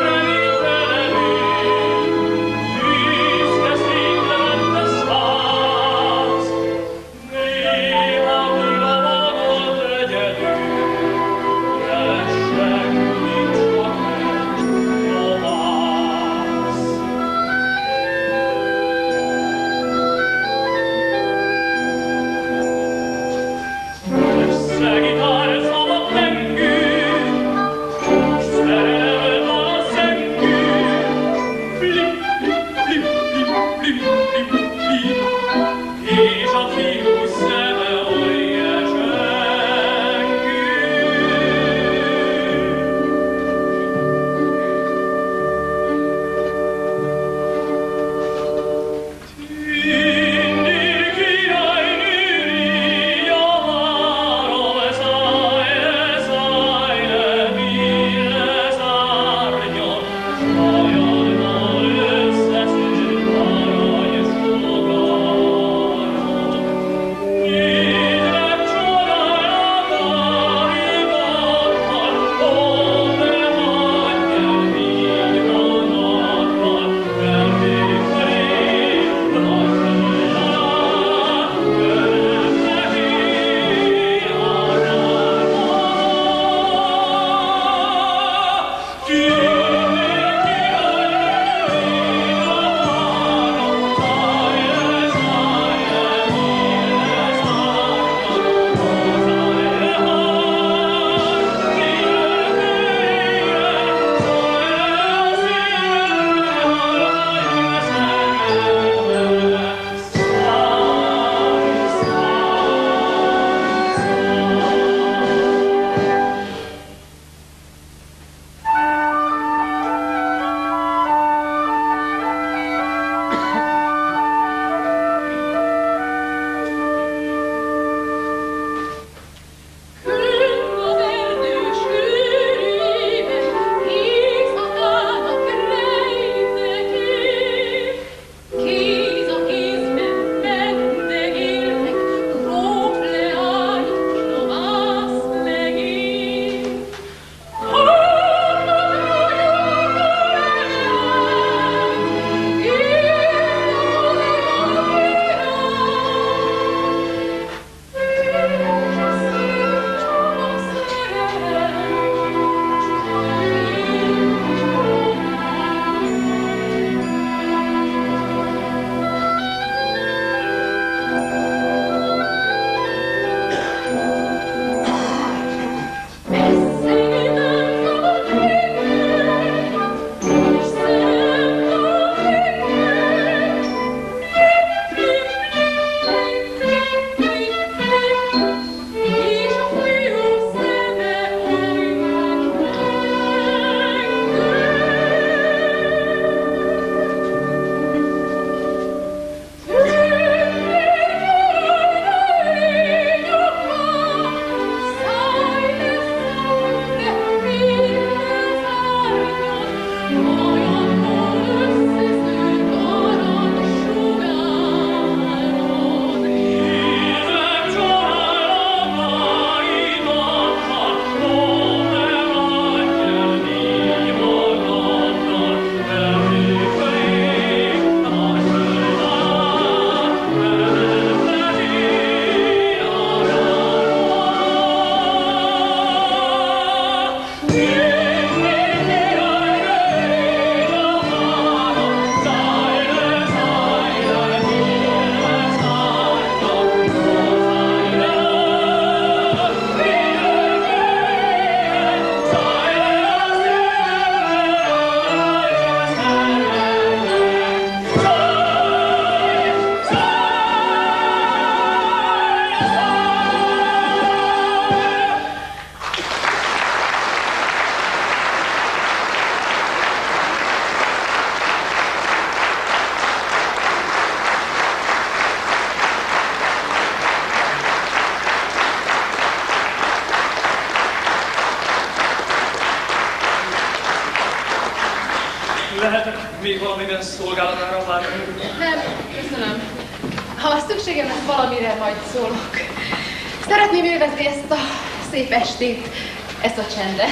még valamiben szolgálatára várni? Nem, köszönöm. Ha szükségem lesz valamire, majd szólok. Szeretném élvezni ezt a szép estét, ezt a csendet.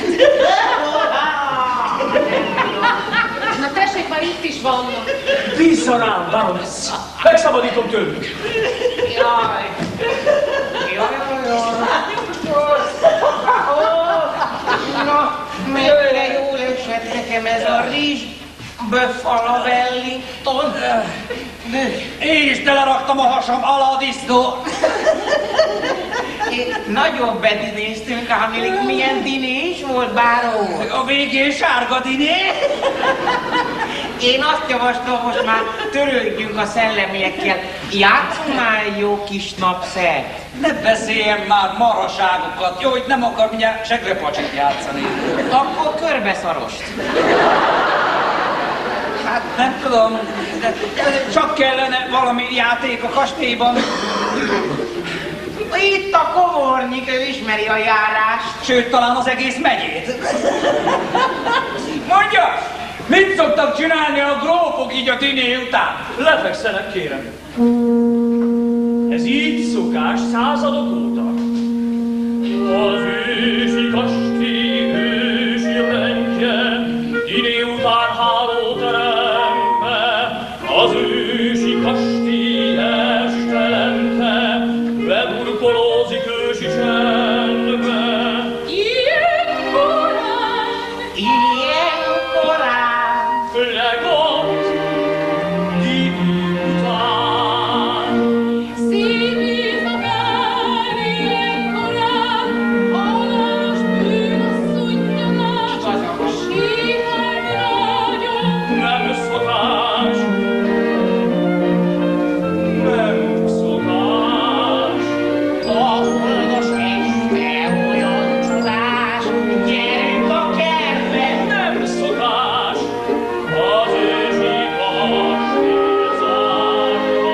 Na tessék, már itt is vannak. Bízzon rám, baroness! Megszabadítom tőlük! Jaj! Na, mennyire jól esett nekem ez a rizs, Buffalo Wellington. Én is teleraktam a hasam alá a disznót. Nagyobb bedinéztünk, amilig milyen dinés volt, báró. A végén sárga diné. Én azt javaslom, most már törődjünk a szellemiekkel. Játszunk már egy jó kis napszert. Ne beszéljen már maraságokat. Jó, hogy nem akar mindjárt segrepacsit játszani. Akkor körbeszarost. Hát nem tudom, de csak kellene valami játék a kastélyban. Itt a komornyik, ő ismeri a járást. Sőt, talán az egész megyét. Mondja, mit szoktak csinálni a grófok így a diné után? Lefekszenek, kérem. Ez így szokás századok óta. Az ősi kastély ősi rendje, diné után hálóterembe, az ősi kastély estelente, beburkolózik ősi csendbe. Ilyen korán! Ilyen korán! Legott, diné után. Szép éjszakán, ilyen korán, alas bűnasszony tanács, sétálni ágyon. Nem szokás, nem szokás. A holdas este olyan csodás, gyerünk a kertbe! Nem szokás, az ősi kastély zárva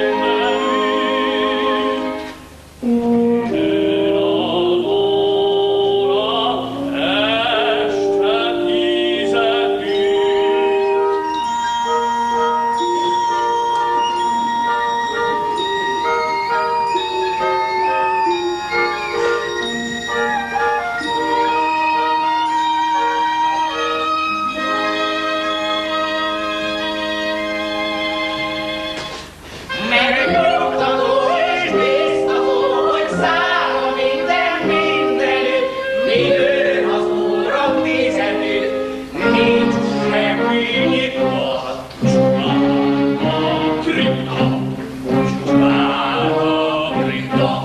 mindenütt. Jön az óra, este 15. Megnyugtató és biztató, hogy száll a minden mindenütt, midőn az óra 15. Nincs semmi nyitva, csupán a kripta, csupán a kripta,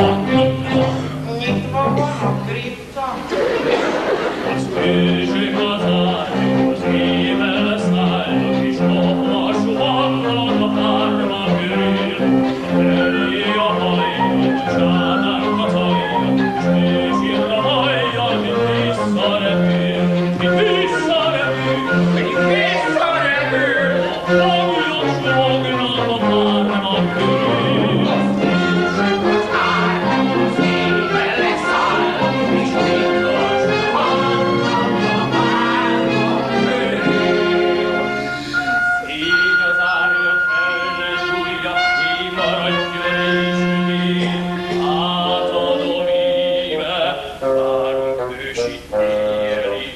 nyitva van a kripta. Az ősi hazályos ével szállnak, és abba suhannak a párna körül. Elé a hajó, csánánk a tajja, s ősire hajjal, mint visszarepül, mint visszarepül, mint visszarepül. A hangja suhognak a párna körül. Az ősök az árnyaló szépen leszáll, és biztos vannak a párna körül. Így az árnyak fel ne súlja, így maradjon is átadom íme, várunk ősi éri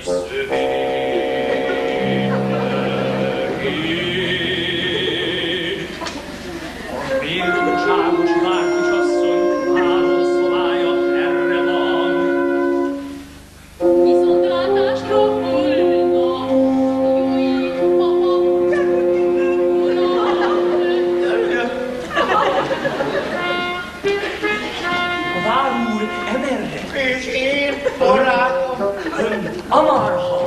szövének. A méltóságos Márkus asszony hálószobája erre van. Viszontlátásra holnap, jöjj, papa, A vár úr emerre, És én, barátom, amarha.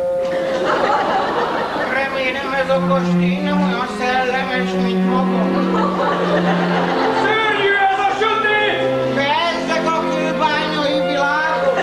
remélem ez a kastély nem olyan szellemes, mint maga. Szörnyű ez a sötét! Bezzeg a kőbányai világos!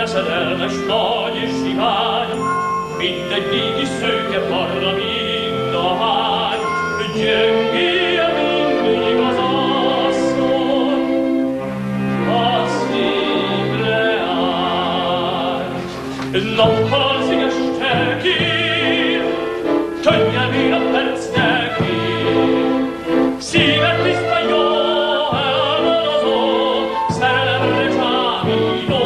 veszedelmes nagy és sivány, mindegy régi szőke parra mind a hány, gyöngéje mindig az asszony, a szívre áll. Nappal az este kér, könnyelmén a percnek ér, szívet tiszta jó elvonozó, szerelemre csábító.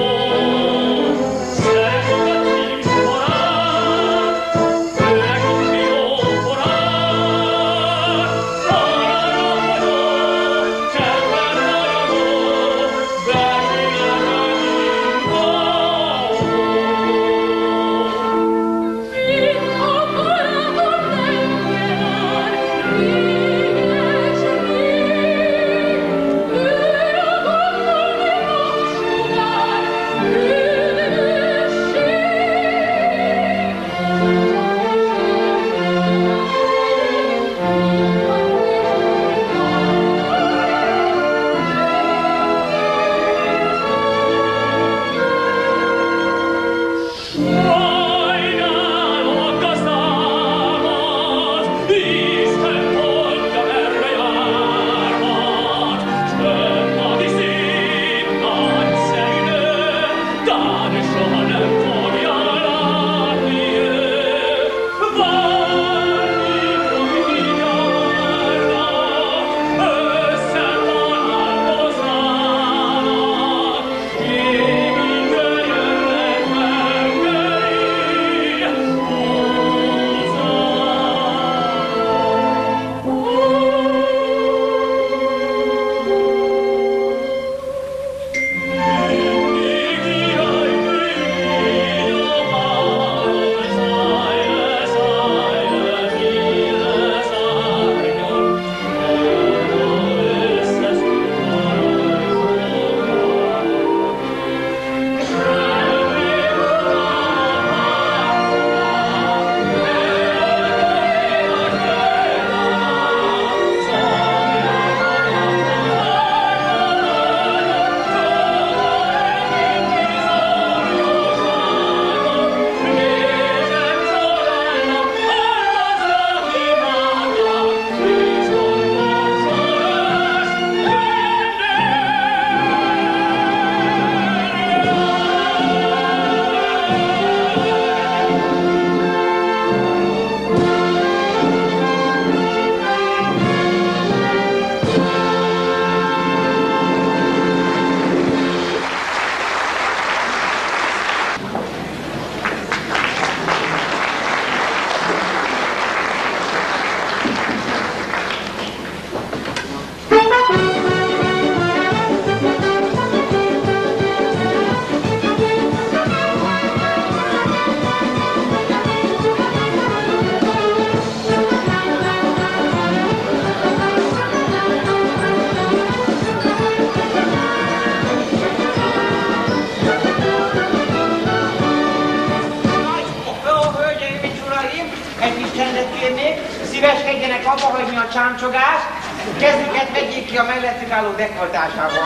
Szíveskedjenek abba hagyni a csámcsogást, kezüket vegyék ki a mellettük álló dekoltásával.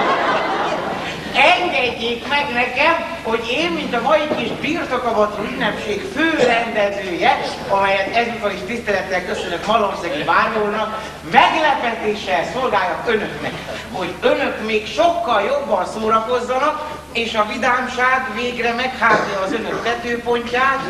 Engedjék meg nekem, hogy én, mint a mai kis birtokavatú ünnepség főrendezője, amelyet ezúttal is tisztelettel köszönök Malomszegi Bárónak, meglepetéssel szolgáljak önöknek, hogy önök még sokkal jobban szórakozzanak, és a vidámság végre meghátja az önök tetőpontját.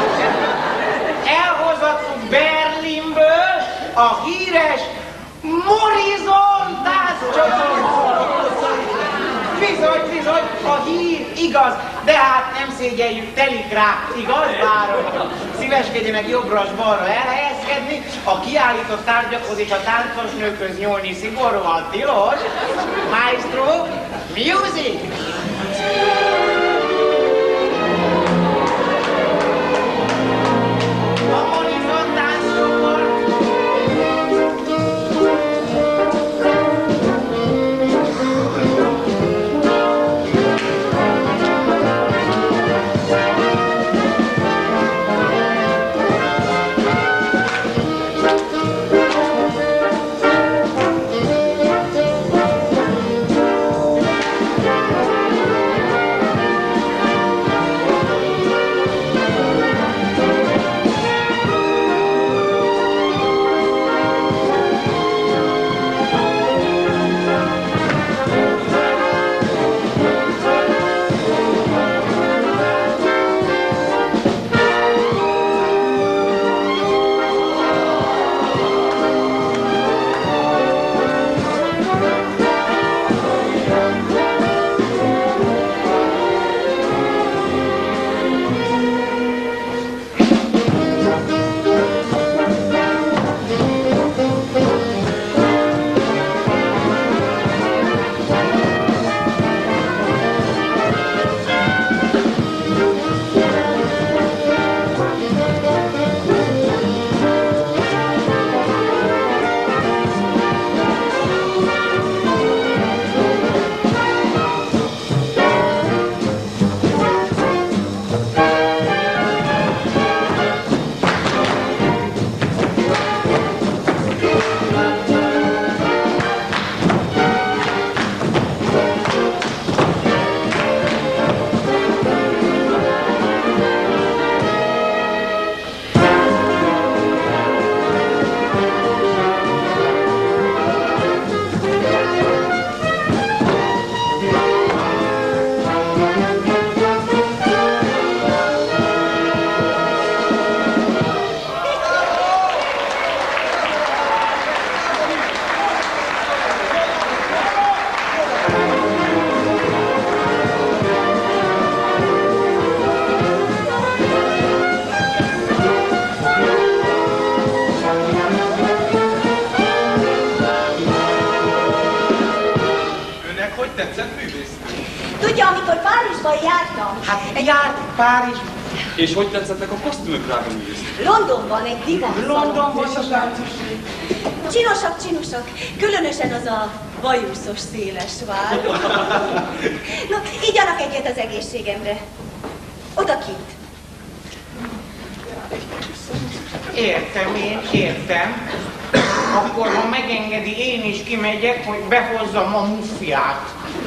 Elhozattuk Berlinből a híres Morizontász csoportot. Bizony, a hír igaz, de hát nem szégyeljük, telik rá, igaz, Báron? Szíveskedjenek jobbra és balra elhelyezkedni, a kiállított tárgyakhoz és a táncos nőkhöz nyúlni szigorúan tilos. Maestro, music! Ugye, amikor Párizsban jártam, Hát járt Párizs. És hogy tetszettek a kosztümök, drága művész? Londonban egy divatszalon. Londonban is Csinosak, különösen az a bajuszos széles vár. No, igyanak egyet az egészségemre. Odakint. Értem. Akkor, ha megengedi, én is kimegyek, hogy behozzam a muffiát.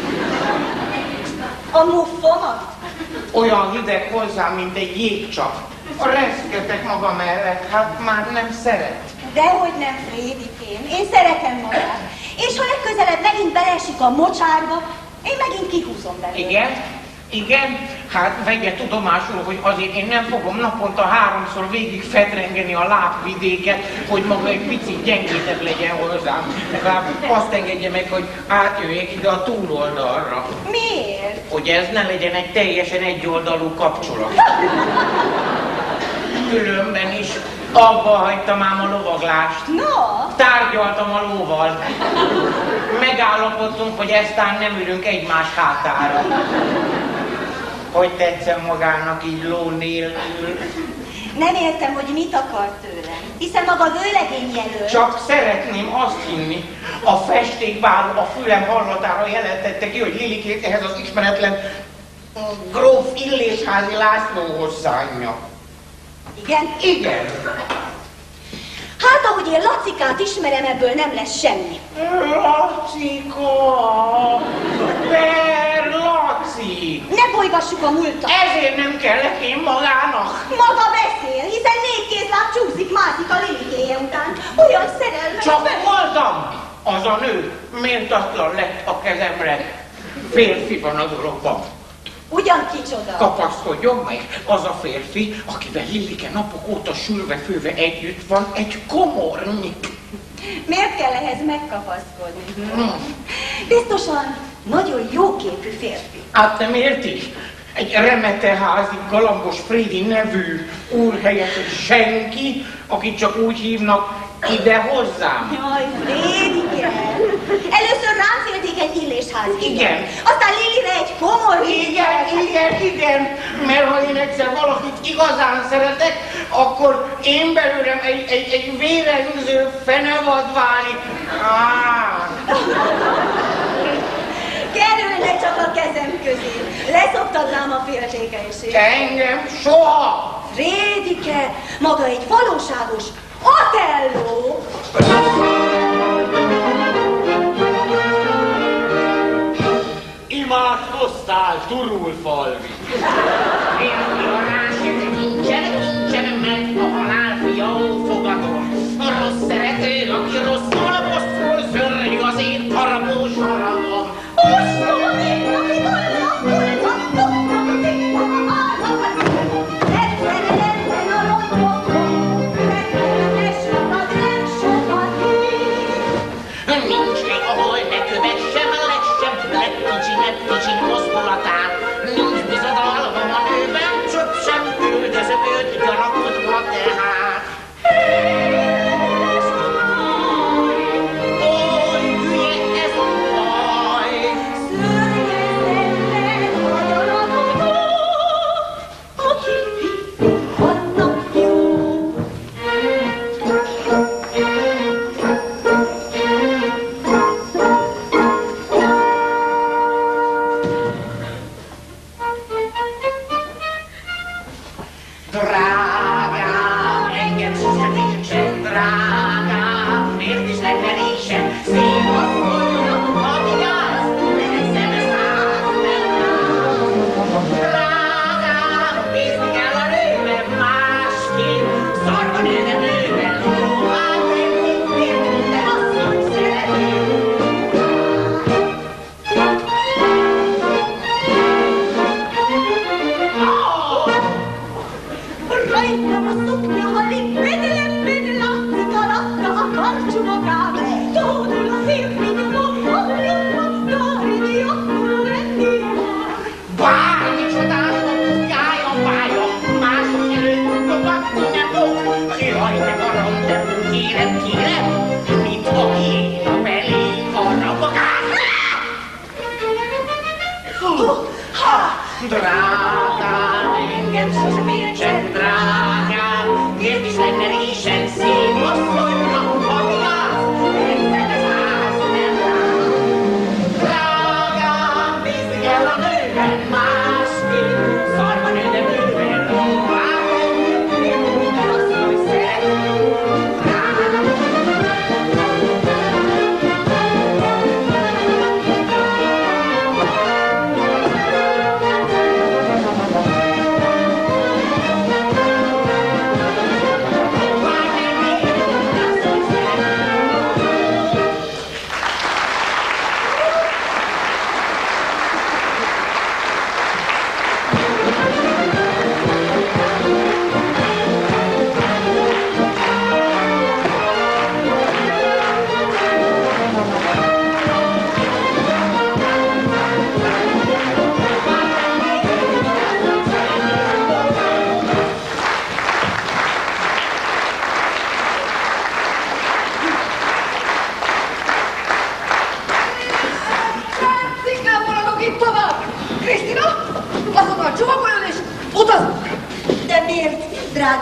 A muffomat? Olyan hideg hozzá, mint egy jégcsap. Reszketek maga mellett, hát már nem szeret. Dehogy nem, Frédikém. Én szeretem magát. És ha legközelebb megint beleesik a mocsárba, én megint kihúzom belőle. Igen, hát vegye tudomásul, hogy azért én nem fogom naponta 3-szor végig fedrengeni a lábvidéket, hogy maga egy picit gyengétebb legyen hozzám. Legalább azt engedje meg, hogy átjöjjek ide a túloldalra. Miért? Hogy ez ne legyen egy teljesen egyoldalú kapcsolat. Különben is abba hagytam ám a lovaglást. No? Tárgyaltam a lóval. Megállapodtunk, hogy eztán nem ülünk egymás hátára. Hogy tetszem magának így ló nélkül? Nem értem, hogy mit akar tőlem, hiszen maga vőlegény jelölt. Csak szeretném azt hinni, a festékbáló a fülem hallatára jelentette ki, hogy Lilikét ehhez az ismeretlen gróf Illésházi Lászlóhoz szánja. Igen? Igen. Hát, ahogy én Lacikát ismerem, ebből nem lesz semmi. Lacika! Per Laci! Ne bolygassuk a múltat. Ezért nem kellek én magának. Maga beszél, hiszen 4 kézláb csúszik, mászik a Lilikéje után. Olyan szerelmes. Csak voltam! Az a nő méltatlan lett a kezemre. Férfi van a dologban. Ugyan kicsoda? Kapaszkodjon meg, az a férfi, akivel Lilike napok óta sülve-főve együtt van, egy komornyik. Miért kell ehhez megkapaszkodni? Biztosan nagyon jóképű férfi. Hát nem érti? Egy remeteházi galambos Frédi nevű úr helyett senki, akit csak úgy hívnak ide hozzám. Jaj, Frédike! Először rám félték egy Illésházi. Igen. Aztán Lilire egy komor. Igen, mert ha én egyszer valakit igazán szeretek, akkor én belőlem egy vérengző fenevad válik. Kerülne csak a kezem közé. Leszoptad rám a féltékenységet. Engem soha! Frédike, maga egy valóságos Otelló! Imádkoztál, Turulfalvi! Nincsen, mert a halálfia ófogadó. A rossz szerető, aki rosszul bosszul szörnyű az én harapós haragom. Nincs hely, ahol ne kövessem, legkicsi mozdulatát. Nincs bizodalmam a nőben,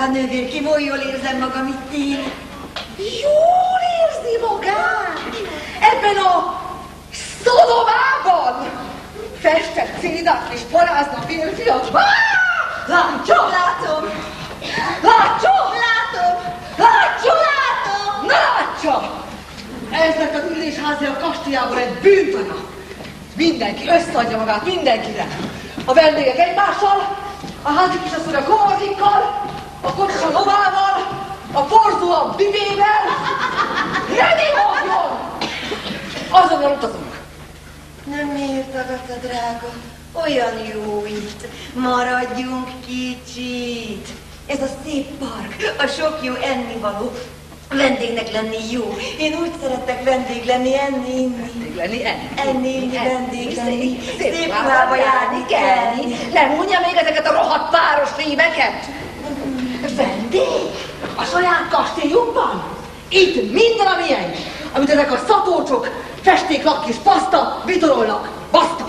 nővér, kivol jól érzem magam itt én. Jól érzi magát? Ebben a Szodomában? Festett cédák és paráznak férfiak? Látja? Látom. Látja? Látom. Látja? Látom. Na látja! Ez lett az ülésházi a kastélyában egy bűntanya. Mindenki összeadja magát mindenkire. A vendégek egymással, a házi kisasszony a komarzikkal, a kocsis a lovával, a porzó a bibével. Ne nyugodjon! Azonnal utazunk. Nem miért agata, drága? Olyan jó itt. Maradjunk kicsit. Ez a szép park, a sok jó ennivaló. Vendégnek lenni jó. Én úgy szeretek vendég lenni, enni, inni. Enni, inni, vendég lenni. Szép ruhába járni, kelni. Nem mondja még ezeket a rohadt páros rímeket? Vendég? A saját kastélyunkban? Itt minden a miénk, amit ezek a szatócsok, festéklak és paszta vitorolnak. Baszta!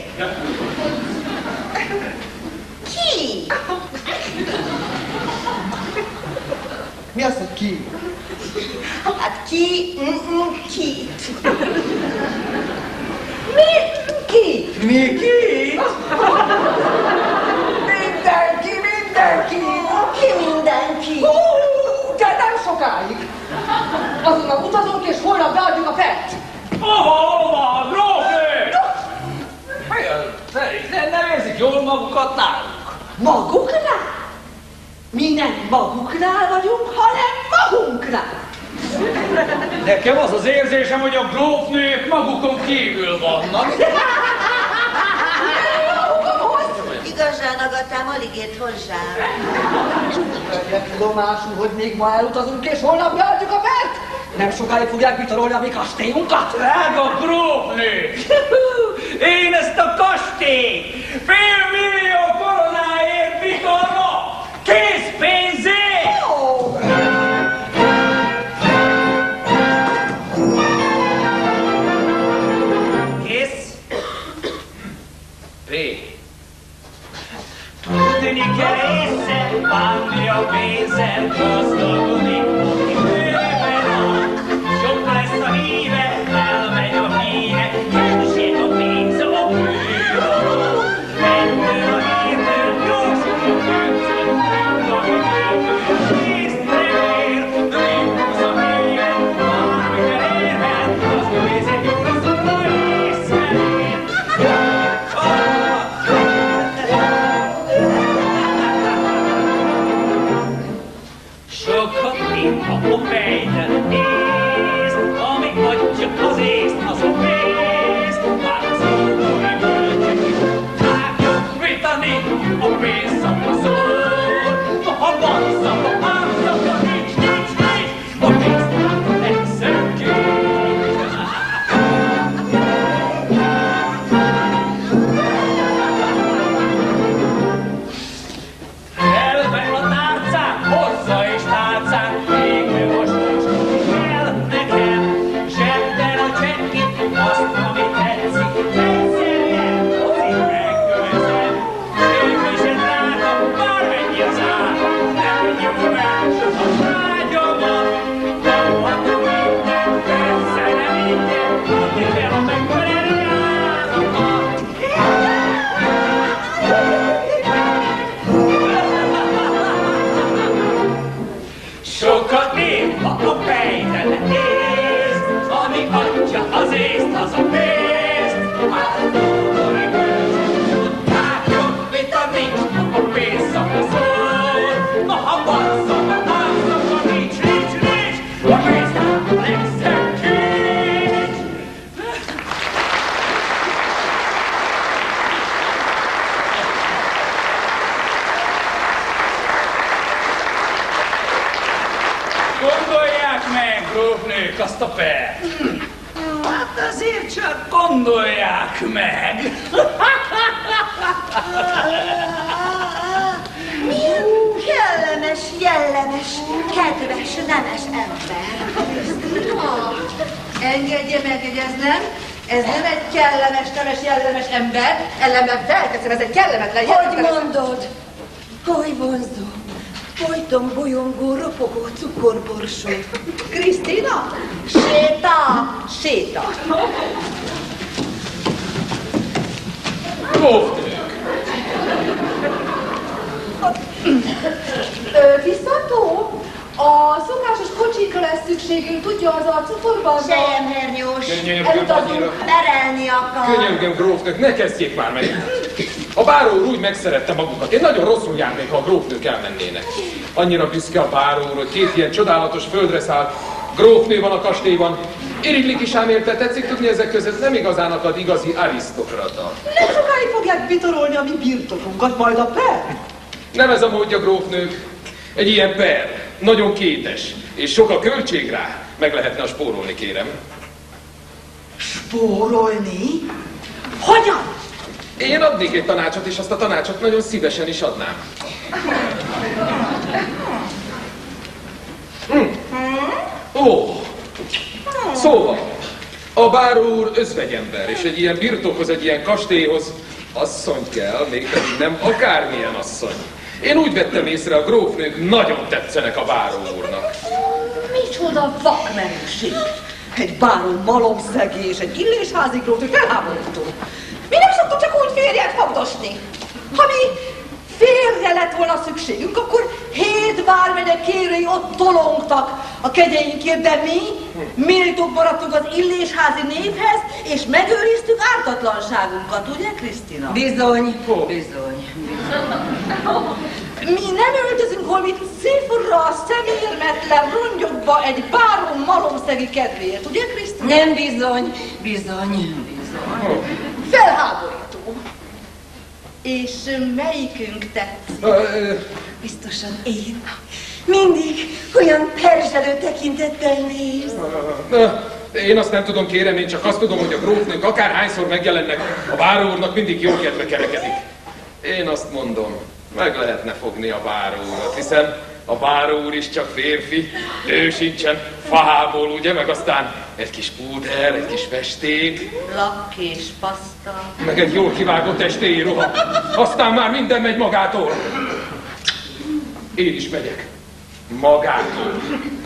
Ki? Mi az, hogy ki? Hát ki? Kit? Ki? Mi ki? Mindenki! Ki mindenki? De nem sokáig! Azonnal utazunk és holnap beadjuk a felt! Hova, grófnő! Nem érzik jól magukat nálunk? Maguknál? Mi nem maguknál vagyunk, hanem magunknál! Nekem az az érzésem, hogy a grófnők magukon kívül vannak. Igazán, agatám, alig ért hozzá. Vegyek tudomásul, hogy még ma elutazunk és holnap beadjuk a felt! Nem sokáig fogják vitorolni a mi kastélyunkat! Drága grófnő! Én ezt a kastélyt $5 millió koronáért vitorlom! Készpénzért! Oh. Kész? P. Tudni kell észre, bánni a pénzzel, gazdagodni, aki bőven van. Sok lesz a híve, elmegy a híre, keresik a pénz a bőven. Ettől a hírtől gyorsul a köncöt, megdagad őkül, részt remér, régúz a helyen, bármikor érhet, az nézek jól, az a észrevér. Sokat ha a fejtel néz, ami adja az észt, az a pénz. Hát az óvói bölcsek is vágjuk vitamin, a pénz szava szól. Ha van szava, ám szava, nincs, a pénz hát egyszer kész. Elben a tárcát, hozza és tárcát, végül most kell nekem. Zsebben a csekkit, azt, ami tetszik, egyszerűen hozik megköveszem. Végül se drága, bármennyi az ár, nem nyúl meg, a vágyamat. Kaphatom minden, persze nem ingyen, adni kell a megfelelő áramat. Sokat ér, ha a fejtelen észt, ami adja az észt, az a pénzt. Hát a dolgoi bölcsök tudták, jobb vitamin, a pénz szava szól. Na, ha van szava, ám szava, nincs, a pénz hát a legszebb kincs. Gondolják meg, grófnők, azt a pert! Hát azért csak gondolják meg! Milyen kellemes, jellemes, kedves, nemes ember. Engedje megjegyeznem, ez nem egy kellemes, nemes, jellemes ember, ellenben felteszem, ez egy kellemetlen, Hogy mondod? Hogy vonzó? Folyton bolyongó, ropogó cukorborsó. Krisztina? Séta! Séta! Grófnők! Tisztantó? A szokásos kocsikra lesz szükségünk, tudja, az a cukorban... Selyemhernyós, Könyörgöm, perelni akar. Könyörgöm, grófnők, ne kezdjék már meg! A báró úr úgy megszerette magukat. Én nagyon rosszul járnék, ha a grófnők elmennének. Annyira büszke a báró úr, hogy két ilyen csodálatos földre szállt grófnő van a kastélyban. Irigylik is ám érte, tetszik tudni, ezek között nem igazán akad igazi arisztokrata. Nem sokáig fogják bitorolni a mi birtokunkat, majd a per. Nem ez a módja, grófnők. Egy ilyen per, nagyon kétes, és sok a költség rá. Meg lehetne a spórolni, kérem. Spórolni? Hogyan? Én adnék egy tanácsot, és azt a tanácsot nagyon szívesen is adnám. Ó, szóval, a báró úr özvegyember, és egy ilyen birtokhoz, egy ilyen kastélyhoz asszony kell, mégpedig nem akármilyen asszony. Én úgy vettem észre, a grófnők nagyon tetszenek a báró úrnak. Micsoda vakmerőség! Egy báron malomszegi és egy illésházi grófnő felháborító. Mi nem szoktunk csak úgy férjet fogdosni. Ha mi férjre lett volna szükségünk, akkor 7 vármegye kérői ott tolongtak a kegyeinkért, de mi méltók maradtunk az illésházi névhez, és megőriztük ártatlanságunkat, ugye, Krisztina? Bizony, bizony. Mi nem öltözünk holmit cifra, szemérmetlen rongyokba egy báron malomszegi kedvéért, ugye, Krisztina? Nem bizony, bizony, bizony. Felháborító. És melyikünk tetszik? Biztosan én. Mindig olyan perzselő tekintettel néz. Én azt nem tudom, kérem, én csak azt tudom, hogy a grófnők akárhányszor megjelennek, a báró úrnak mindig jó kedve kerekedik. Én azt mondom, meg lehetne fogni a báró úrat, hiszen a báró úr is csak férfi, ő sincsen fahából, ugye, meg aztán egy kis púder, egy kis festék. Lakk és paszta. Meg egy jól kivágott estéi ruha. Aztán már minden megy magától. Én is megyek. Magától.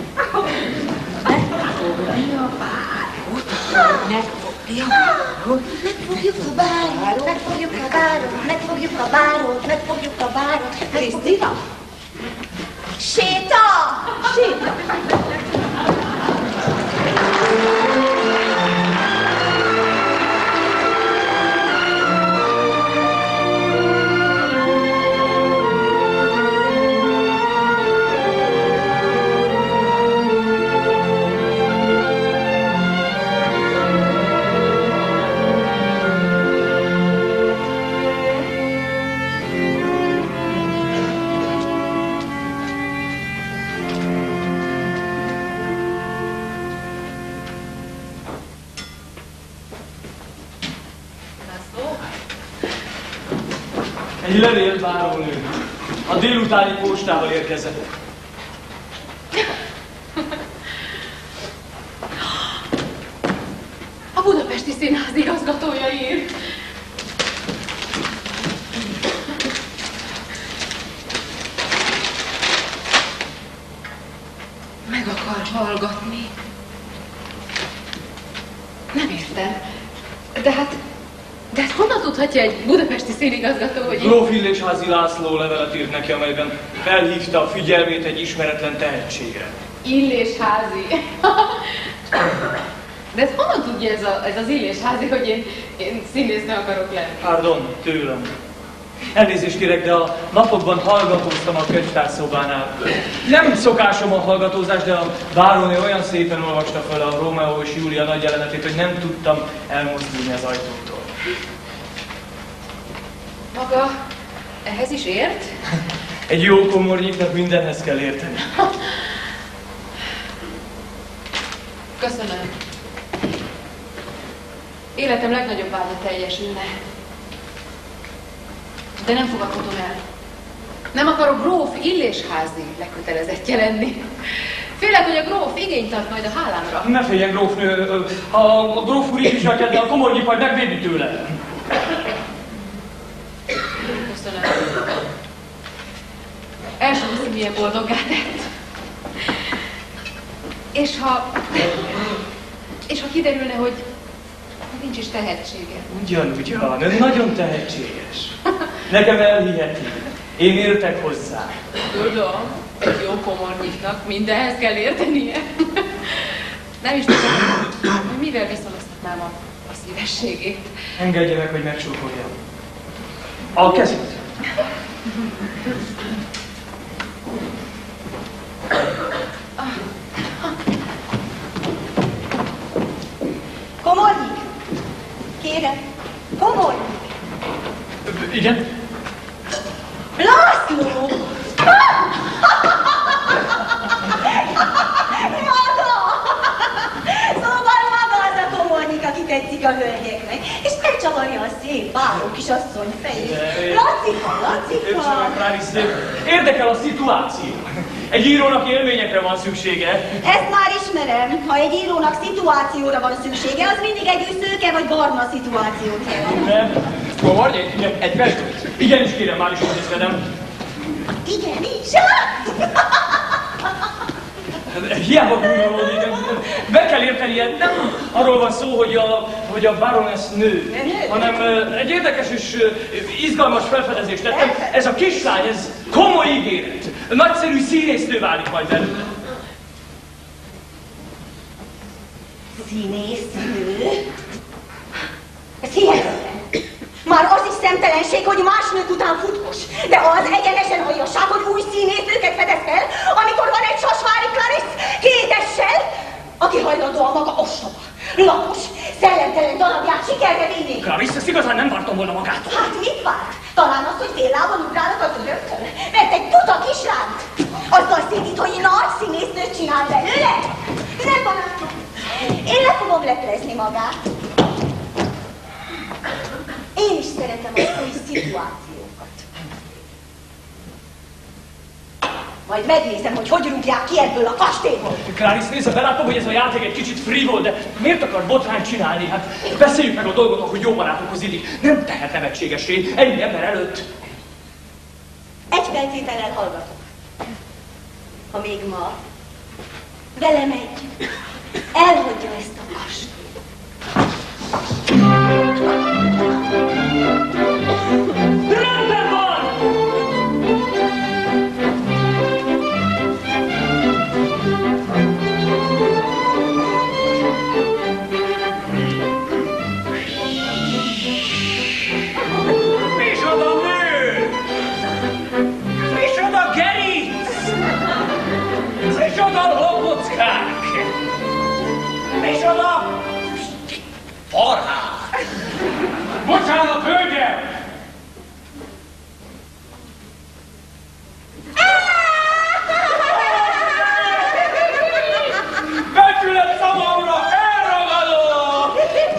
Megfogni a bárót. Megfogni a bárót. Megfogjuk a bárót. Megfogjuk a bárót. Megfogjuk a bárót. Megfogjuk a bárót. Krisztina? Séta! Séta! Egy levél, bárónő. A délutáni postával érkezett. A Budapesti Színház igazgatója ír. Meg akar hallgatni. Nem értem. De hát honnan tudhatja egy budapesti színigazgató, hogy... Gróf Illésházi László levelet írt neki, amelyben felhívta a figyelmét egy ismeretlen tehetségre. Illésházi. De ezt honnan tudja ez az Illésházi, hogy én színésznő akarok lenni? Pardon, tőlem. Elnézést kérek, de a napokban hallgatóztam a könyvtárszobánál. Nem szokásom a hallgatózás, de a bárónő olyan szépen olvasta fel a Rómeó és Júlia nagy jelenetét, hogy nem tudtam elmozdulni az ajtótól. Maga ehhez is ért? Egy jó komornyiknak mindenhez kell érteni. Köszönöm. Életem legnagyobb vágya teljesülne. De nem fogadhatom el. Nem akarok gróf Illésházi lekötelezettje lenni. Félek, hogy a gróf igényt tart majd a hálámra. Ne féljen, grófnő, a gróf úr is viselkedne, de a komornyik majd megvédi tőle. Köszönöm. El sem hiszi, milyen boldoggá tett. És ha kiderülne, hogy nincs is tehetsége. Ugyan, ön nagyon tehetséges. Nekem elhiheti. Én értek hozzá. Tudom, egy jó komornyiknak mindenhez kell értenie. Nem is tudom, hogy mivel viszonoztatnám a szívességét. Engedje meg, hogy megcsókoljam. A kezét. Komornyik! Kérem, komornyik! Igen? László! Maga az a komornyik, aki tetszik a hölgyeknek, és megcsavarja a szép báló kisasszony fejét. Lacika! Érdekel a szituáció. Egy írónak élményekre van szüksége. Ezt már ismerem. Ha egy írónak szituációra van szüksége, az mindig egy szőke vagy barna szituációt jelent. Nem. Komornyik? Egy festőt? Igenis kérem, már is intézkedem. Igenis? Hiába bújolódik. Be kell értenie, nem arról van szó, hogy a baroness nő, hanem egy érdekes és izgalmas felfedezést tettem. Ez a kislány, ez komoly ígéret. Nagyszerű színésznő válik majd belőle. Színésznő? Ez hihetetlen. Már az is szemtelenség, hogy más nők után futkos, de az egyenesen aljasság, hogy új színésznőket fedez fel, amikor van egy Sasvári Clarice kétessel, aki hajlandó a maga ostoba, lapos, szellemtelen darabját sikerre vinni. Clarice, ezt igazán nem vártam volna magától. Hát mit várt? Talán azt, hogy fél lábon ugrálnak a töröktől? Mert egy tuta kislányt azzal szédít, hogy nagy színésznőt csinál belőle? Nem van át. Én le fogom leplezni magát. Én is szeretem az új szituációkat. Majd megnézem, hogy rúgják ki ebből a kastélyból. Clarice, nézze, belátom, hogy ez a játék egy kicsit frivol, de miért akar botrányt csinálni? Hát beszéljük meg a dolgot, ahogy jó barátokhoz illik. Nem tehet nevetségesé, ennyi ember előtt. Egy feltétellel hallgatok. Ha még ma velem együtt elhagyja ezt a kastélyt. Rendben van! Micsoda nő! Micsoda gerinc! Micsoda lobockák! Micsoda farhák! Bocsánat, hölgyem! Becsület szavamra elragadom!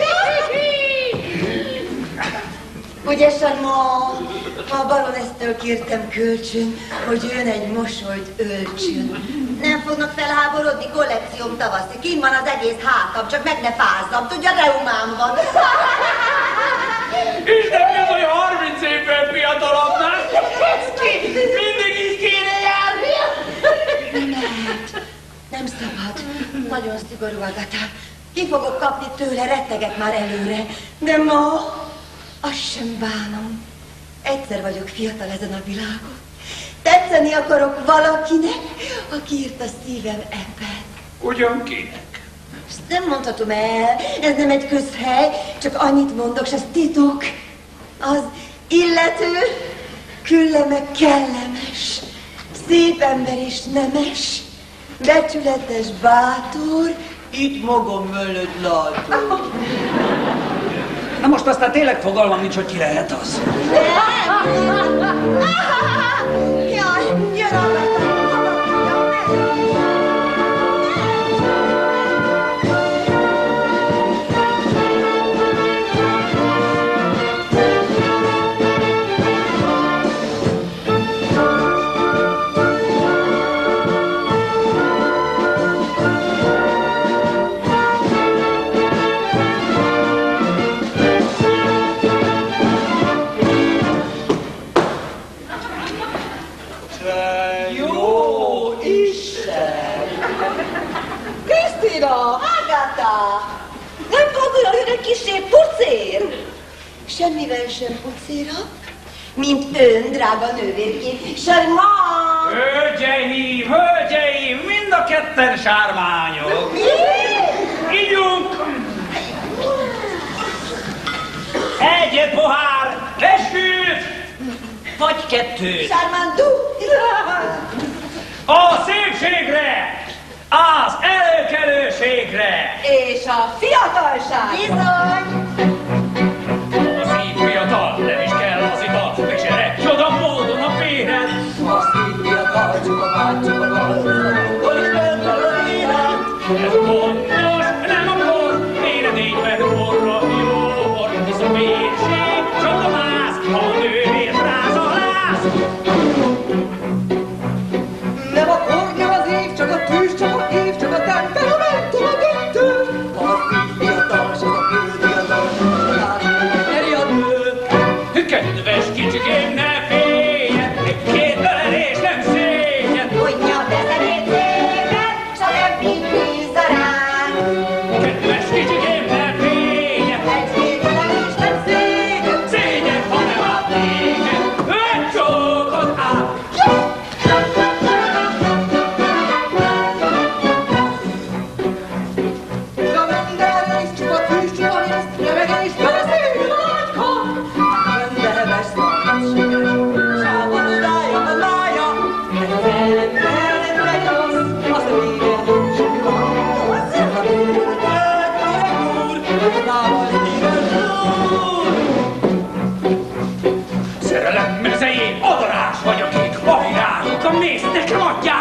Ugyesen ma a baronesztől kértem kölcsön, hogy ön egy mosolyt öltsön. Nem fognak felháborodni, kollekcióm tavaszi. Kint van az egész hátam, csak meg ne fázzam. Tudja, reumám van. Isten, mi az, hogy 30 évvel fiatalabbnál? Mindig így kéne járni! Nem szabad. Nagyon szigorú Agatha. Ki fogok kapni tőle, rettegek már előre. De ma azt sem bánom. Egyszer vagyok fiatal ezen a világon. Tetszeni akarok valakinek, aki írt a szívem ebben. Ugyan kinek? Ezt nem mondhatom el, ez nem egy közhely, csak annyit mondok, s ez titok. Az illető küllemek kellemes, szép ember és nemes, becsületes, bátor, itt magam mögött látom. Na most aztán tényleg fogalmam nincs, hogy ki lehet az. Jaj, jön Agatha. olyan öreg kisé pucér. Semmivel sem pucérabb, mint ön, drága nővérkém. Charmant! Hölgyeim, mind a ketten sármányok. Ígyunk! Egy pohár veskült, vagy kettőt. Charmant, A szépségre, az előkelőségre. És a fiatalság. Bizony! A szép fiatal, nem is kell az ital, és erre csoda módon a péned. A szép fiatal, csak a bácsokkal, hol is benne a élet. Ez gondos, nem a kor, méredényben orra jó bor, hisz a vérség csak a mász, a nővér rázalász. Nem a kor, nem az év, csak a tűz, csak a év, csak a temperamentum a döntő. A szép fiatal, csak a kődiatal, nyeri a nő. Kedves kicsikém, ne féljen, két ölelés nem szégyen. Hogyan beszedét szépen, s a többi bízza rám. Kedves kicsikém, ne féljen, Egy-két ölelés nem szégyen. szégyen, ha nem áll téged, egy csókot áll. Ja, minden rész, csak a tűz, csak a rész, remegés, beleszélj a nagyka. Minden heves szarvasséges, sában odája a mája. Egy felett rossz, az a vége, semmi van. Ez a véget, öreg úr, lábas híres úr. Szerelem mezején adarás vagyok itt, a virágok, a mész nekem adják.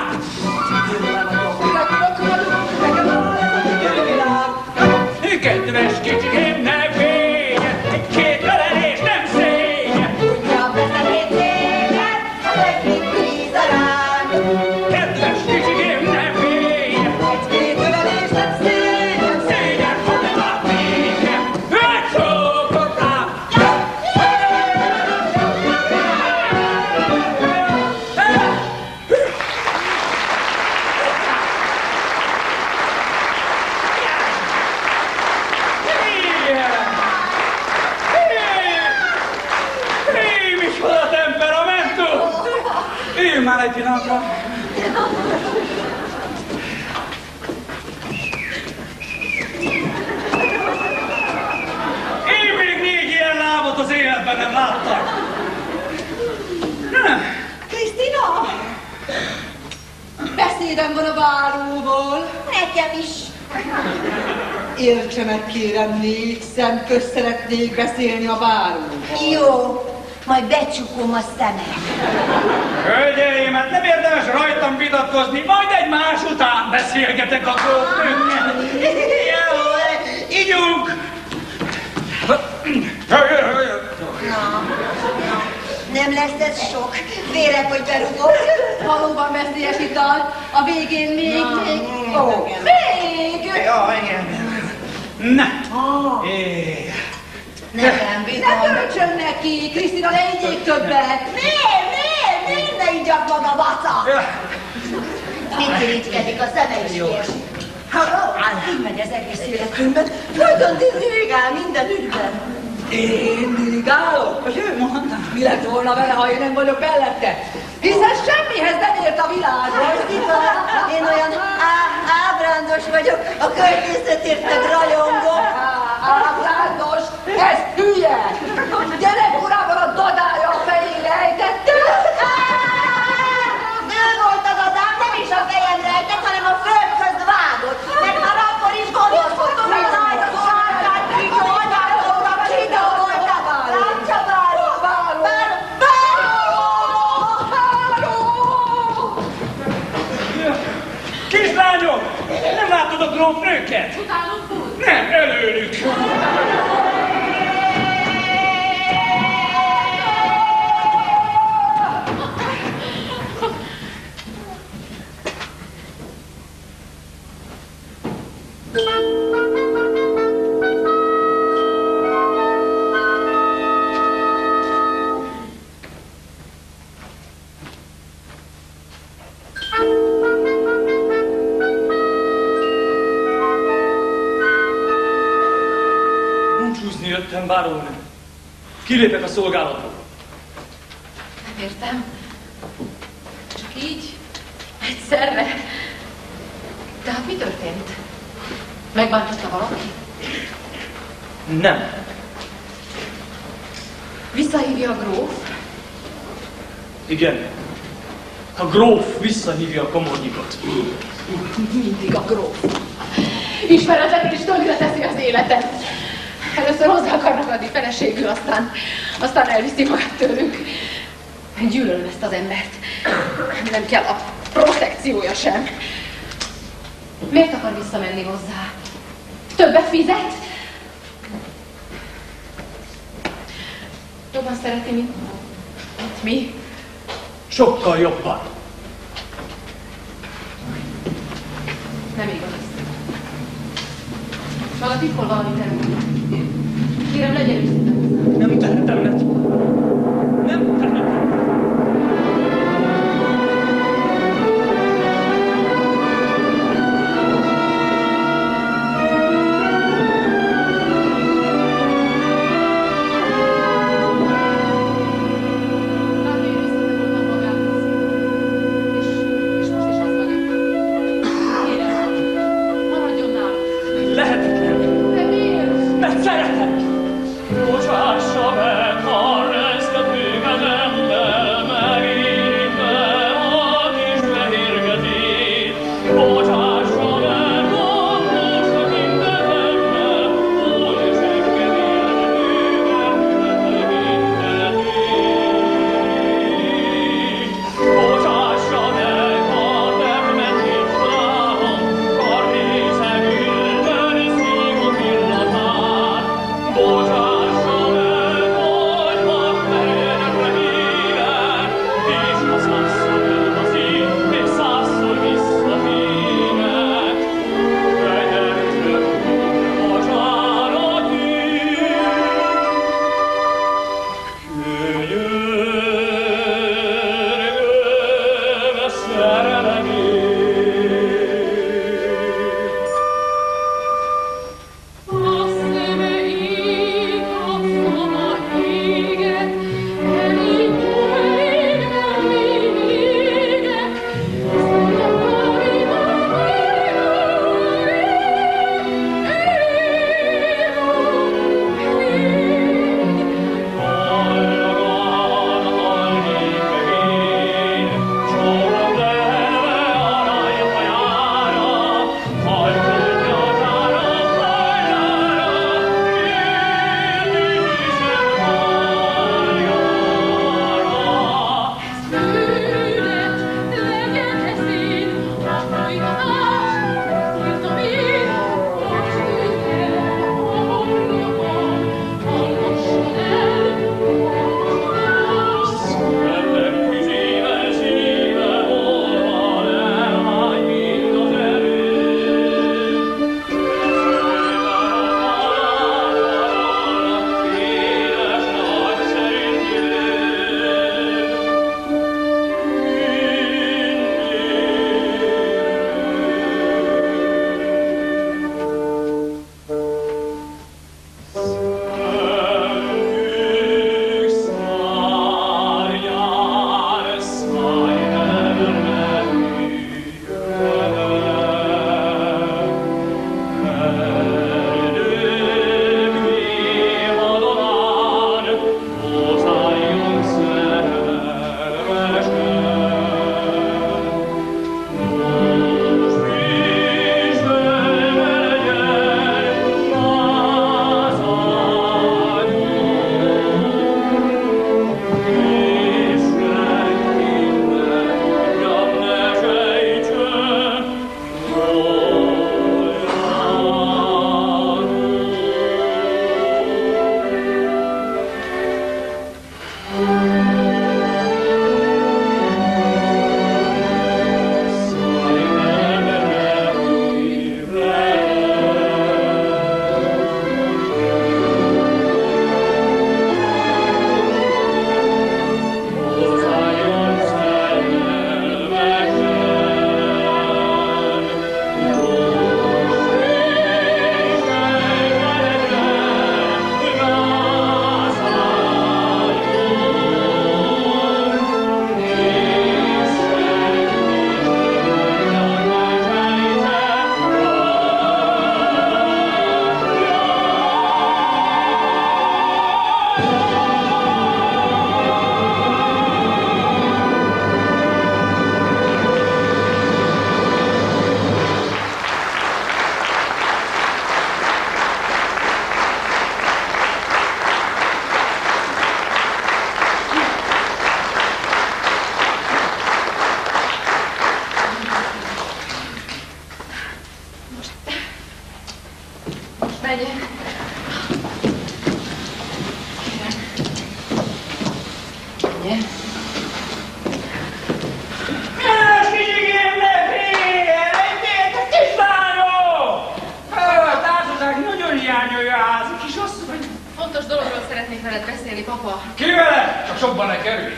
Kedves kicsikém, ne féljen, egy-két ölelés nem szégyen. Hogyan beszedét szépen, s a többi bízza rám. Kedves kicsikém, ne féljen, Egy-két ölelés nem szégyen. szégyen, ha nem lát téged, egy csókot áll. Micsoda temperamentum! Üljünk már egy pillanatra! Én még 4 ilyen lábot az életben nem láttam! Krisztina! Beszédem van a báróból. Nekem is. Értse meg, kérem, 4 szem közt szeretnék beszélni a báróval. Jó, majd becsukom a szemet. Hölgyeim, hát nem érdemes rajtam vitatkozni, majd egymás után beszélgetek a grófnőkkel. Jó, ígyunk! Nem lesz ez sok. Félek, hogy berúgok. Valóban veszélyes ital, a végén még. Még! Ja, igen. Na! Nekem Ne bizony. töltsön neki, Krisztina, ne egyék többet! Miért ne igyak maga, vaca? Mit irigykedik a szeme is érsi? Így megy az egész életünkben. Folyton dirigál minden ügyben. Én dirigálok? Hogy ő mondta? Mi lett volna vele, ha én nem vagyok mellette? Hiszen semmihez nem ért a világhoz. Én olyan ábrándos vagyok, a költészetért meg rajongok. Ábrándos, ez hülye! Gyerekkorában a dadája a fejére ejtette. Ő volt a dadám, nem is a fejemre ejtett, hanem a földhöz vágott. Meg már akkor is gondolkodtam, hogy nagy a sárkány, hogy állónak csináloltak. Lámcsabáló! Kislányok! Nem látod a grófnőket? Utálunk fut? Nem, előlük! Búcsúzni jöttem, bárónő. Kilépek a szolgálatból. Nem értem. Csak így, egyszerre. Tehát mi történt? Megbántotta valaki? Nem. Visszahívja a gróf? Igen. A gróf visszahívja a komornyikot. Mindig a gróf. Ismeretlen és tönkreteszi az életet. Először hozzá akarnak adni feleségül, aztán elviszi magát tőlünk. Gyűlölöm ezt az embert. Nem kell a protekciója sem. Miért akar visszamenni hozzá? Többet fizet? Jobban szereti, mint mi? Sokkal jobban. Nem igaz. Maga tippol valamit elő. Kérem, legyen őszinte. Nem tehetem, mert... Nem tehetem. Bocsássa meg Gyere. Milyen kicsikém, ne féljen! Egy kislányok! A társaság nagyon hiányolja a házi kisasszony. Fontos dologról szeretnék veled beszélni, papa. Ki vele? Csak sokban ne kerülj.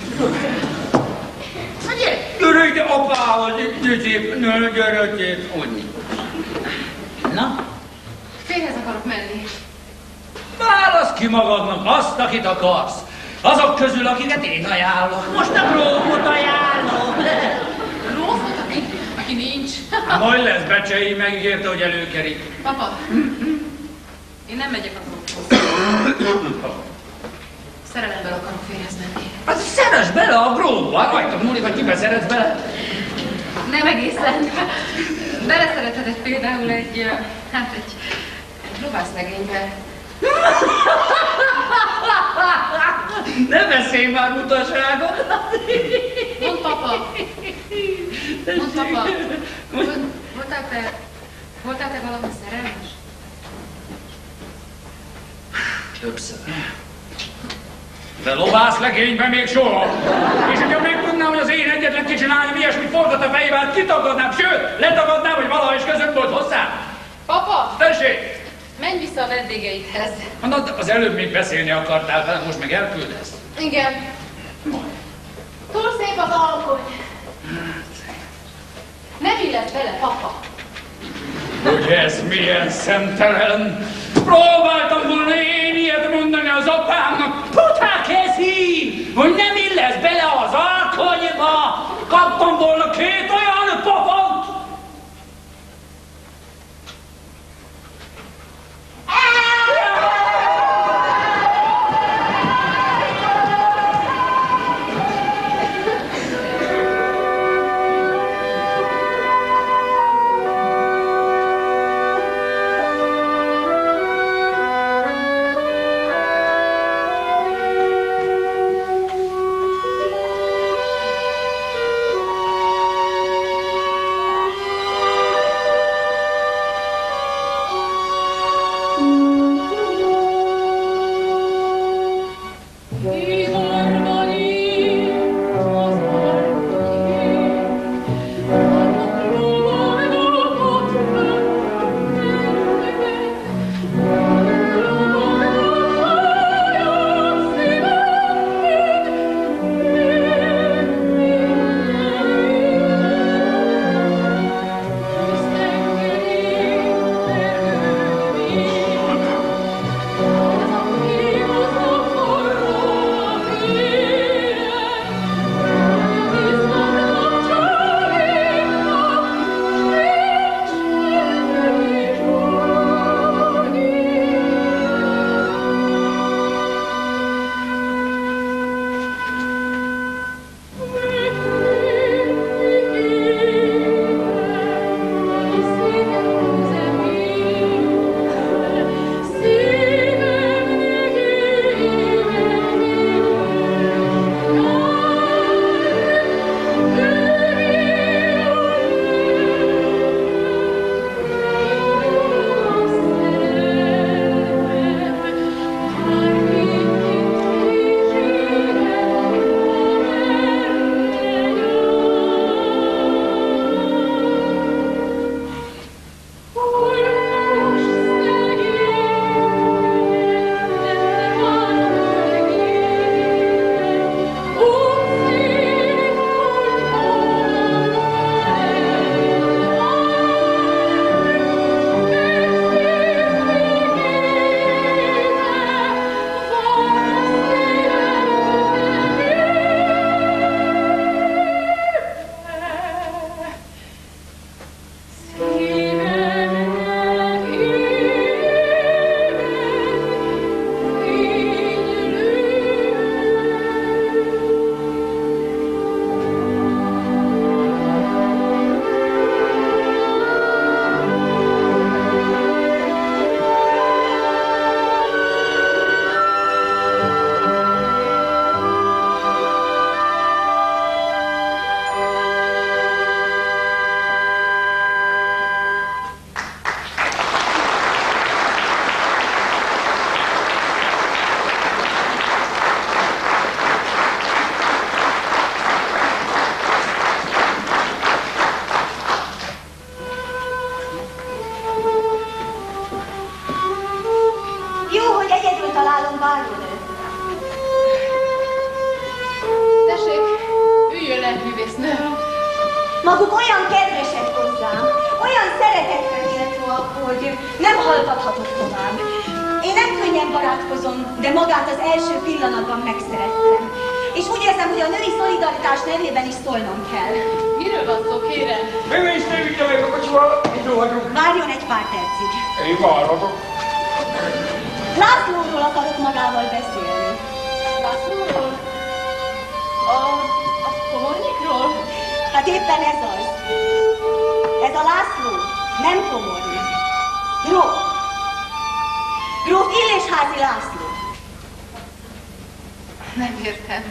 Hát gyere ide apához, gyögyép, gyerötyét, hogy na? Férhez akarok menni. Válasz ki magadnak azt, akit akarsz. Azok közül, akiket én ajánlok. Most a grófot ajánlom. Grófot, aki nincs. Majd lesz Becsei, megígérte, hogy előkerik. Papa, én nem megyek a grófhoz. Szerelemből akarok férhez menni. Hát szeress bele a grófba, rajtad múlik, hogy kibe szeretsz bele. Nem egészen. Beleszerethetek például egy lovászlegénybe. Ne beszélj már utaságot! Mondd, papa! Mondd, papa! Voltál te valahol szerelmes? Többször. De lovászlegényben még soha. És hogyha megtudnám, hogy az én egyetlen kicsi lányom ilyesmit forgat a fejével, kitagadnám, sőt, letagadnám, hogy valaha is között volt hozzá. Papa! Tessék! Menj vissza a vendégeidhez. Na, az előbb még beszélni akartál velem, most meg elküldesz. Igen. Túl szép az alkony. Nem illet bele, papa. Hogy ez milyen szemtelen. Próbáltam volna én ilyet mondani az apámnak. Tudták ez így, hogy nem illesz bele az alkonyba. Kaptam volna 2 olyan pofont. találom, bárónő. Tessék, üljön le, művésznő. Maguk olyan kedvesek hozzám, olyan szeretetre méltóak, hogy nem hallgathatok tovább. Én nem könnyen barátkozom, de magát az első pillanatban megszerettem. És úgy érzem, hogy a női szolidaritás nevében is szólnom kell. Miről van szó, kérem? Művésznő, vigye meg a kocsival, indulhatunk. Várjon egy pár percig. Én várhatok. Lászlóról akarok magával beszélni. Lászlóról? A komornyikról? Hát éppen ez az. Ez a László nem komornyik. Gróf. Gróf Illésházi László. Nem értem.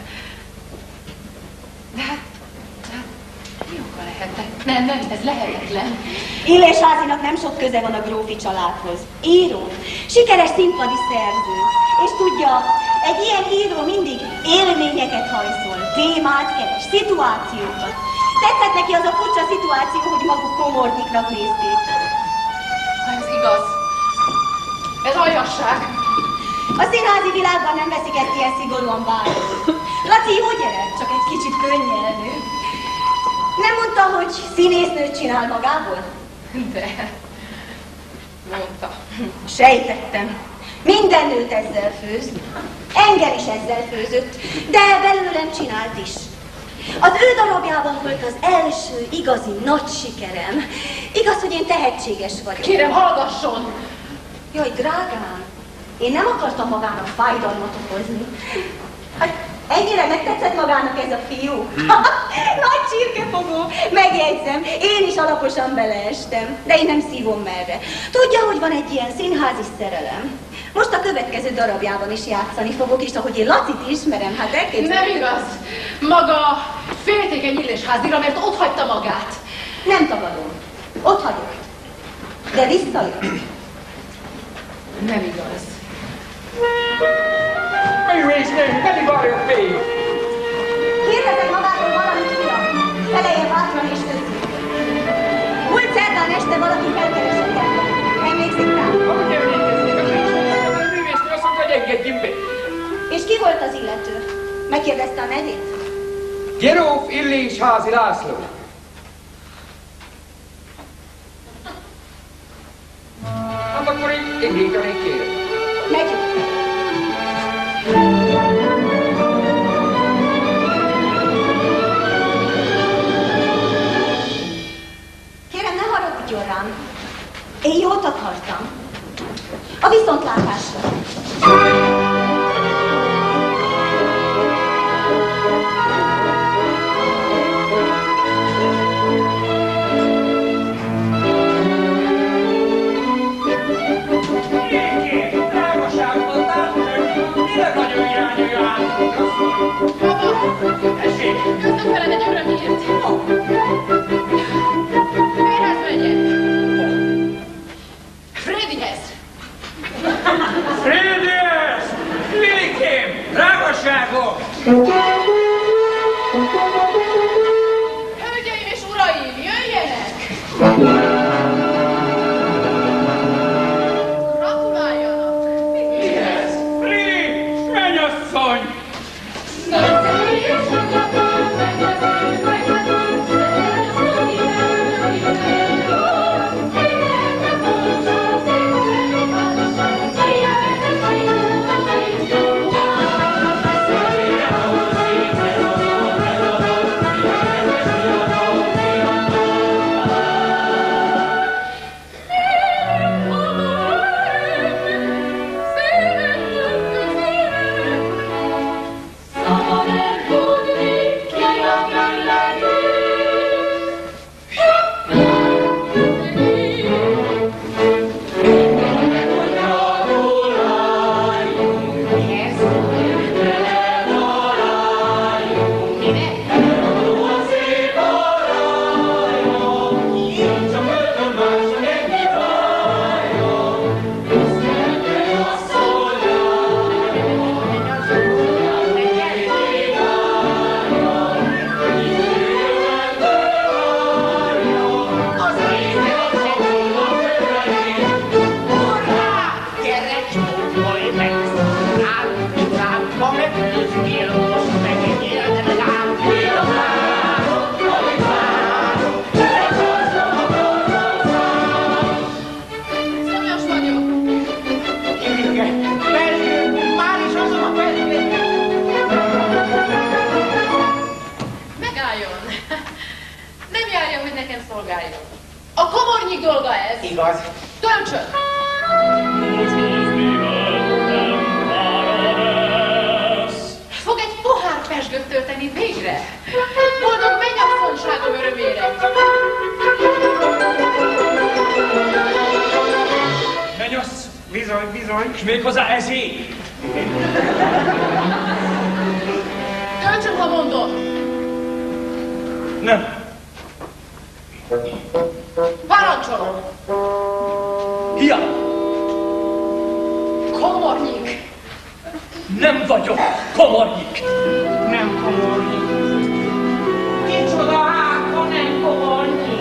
De hát mi oka lehetett? Nem, ez lehetetlen. Illésházinak nem sok köze van a grófi családhoz. Író, sikeres színpadi szerző. És tudja, egy ilyen író mindig élményeket hajszol, témát keres, szituációkat. Tetszett neki az a furcsa szituáció, hogy maguk komornyiknak nézték. Ez igaz. Ez aljasság. A színházi világban nem veszik ezt ilyen szigorúan bármi. Laci, jó gyere, csak egy kicsit könnyelmű. Nem mondta, hogy színésznőt csinál magából? De, mondta. Sejtettem. Minden nőt ezzel főz. Engem is ezzel főzött, de belőlem csinált is. Az ő darabjában volt az első igazi nagy sikerem. Igaz, hogy én tehetséges vagyok. Kérem, hallgasson! Jaj, drágám, én nem akartam magának fájdalmat okozni. Hát ennyire megtetszett magának ez a fiú? Nagy csirkefogó, megjegyzem, én is alaposan beleestem, de én nem szívom merre. Tudja, hogy van egy ilyen színházi szerelem? Most a következő darabjában is játszani fogok, és ahogy én Lacit ismerem, hát elképzelhető. Nem igaz. Maga féltékeny Illésházira, mert ott hagyta magát. Nem tagadom. Ott hagyok. De visszajön. Nem igaz. Művésznő, pedig várjon fél. Kérdezek magától valamit, uram. Feleljen bátran és őszintén. Múlt szerdán este valaki felkeresett engem. Emlékszik rá? Ahogy emlékeznék, a művésznő azt mondta, hogy engedjünk be. És ki volt az illető? Megkérdezte a nevét? Gróf Illésházi László. Hát akkor én indítanék, kérem. Megyünk. Kérem, ne haragudjon rám. Én jót akartam. A viszontlátásra. Jöttem veled egy örömért. Mihez megyek? Freddyhez. Freddyhez! Lilikém! Drágaságok! Hölgyeim és uraim, jöjjenek! Gratuláljanak! Mihez? Lili! Mennyasszony! Figyelj! A komornyik dolga ez! Igaz. Töltsön! Fog egy pohár pezsgőt tölteni végre! Boldog mennyasszonyságom örömére! Menyasz, Bizony, bizony. és méghozzá ezé. Töltsön, ha mondom! Nem. Parancsolom! Hiába. Komornyik! Nem vagyok komornyik. Nem komornyik. Kicsoda hát, ha nem komornyik.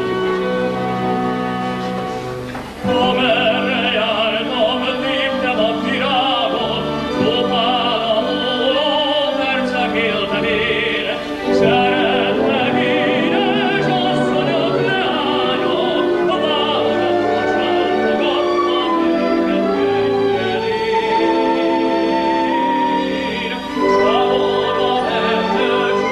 Amerre jártam, léptem a virágot, szopál a hóló, percek éltem én. Szerettek édes asszonyok, leányok, a vállalat csántogattam őket könyvelén. Számomra emlős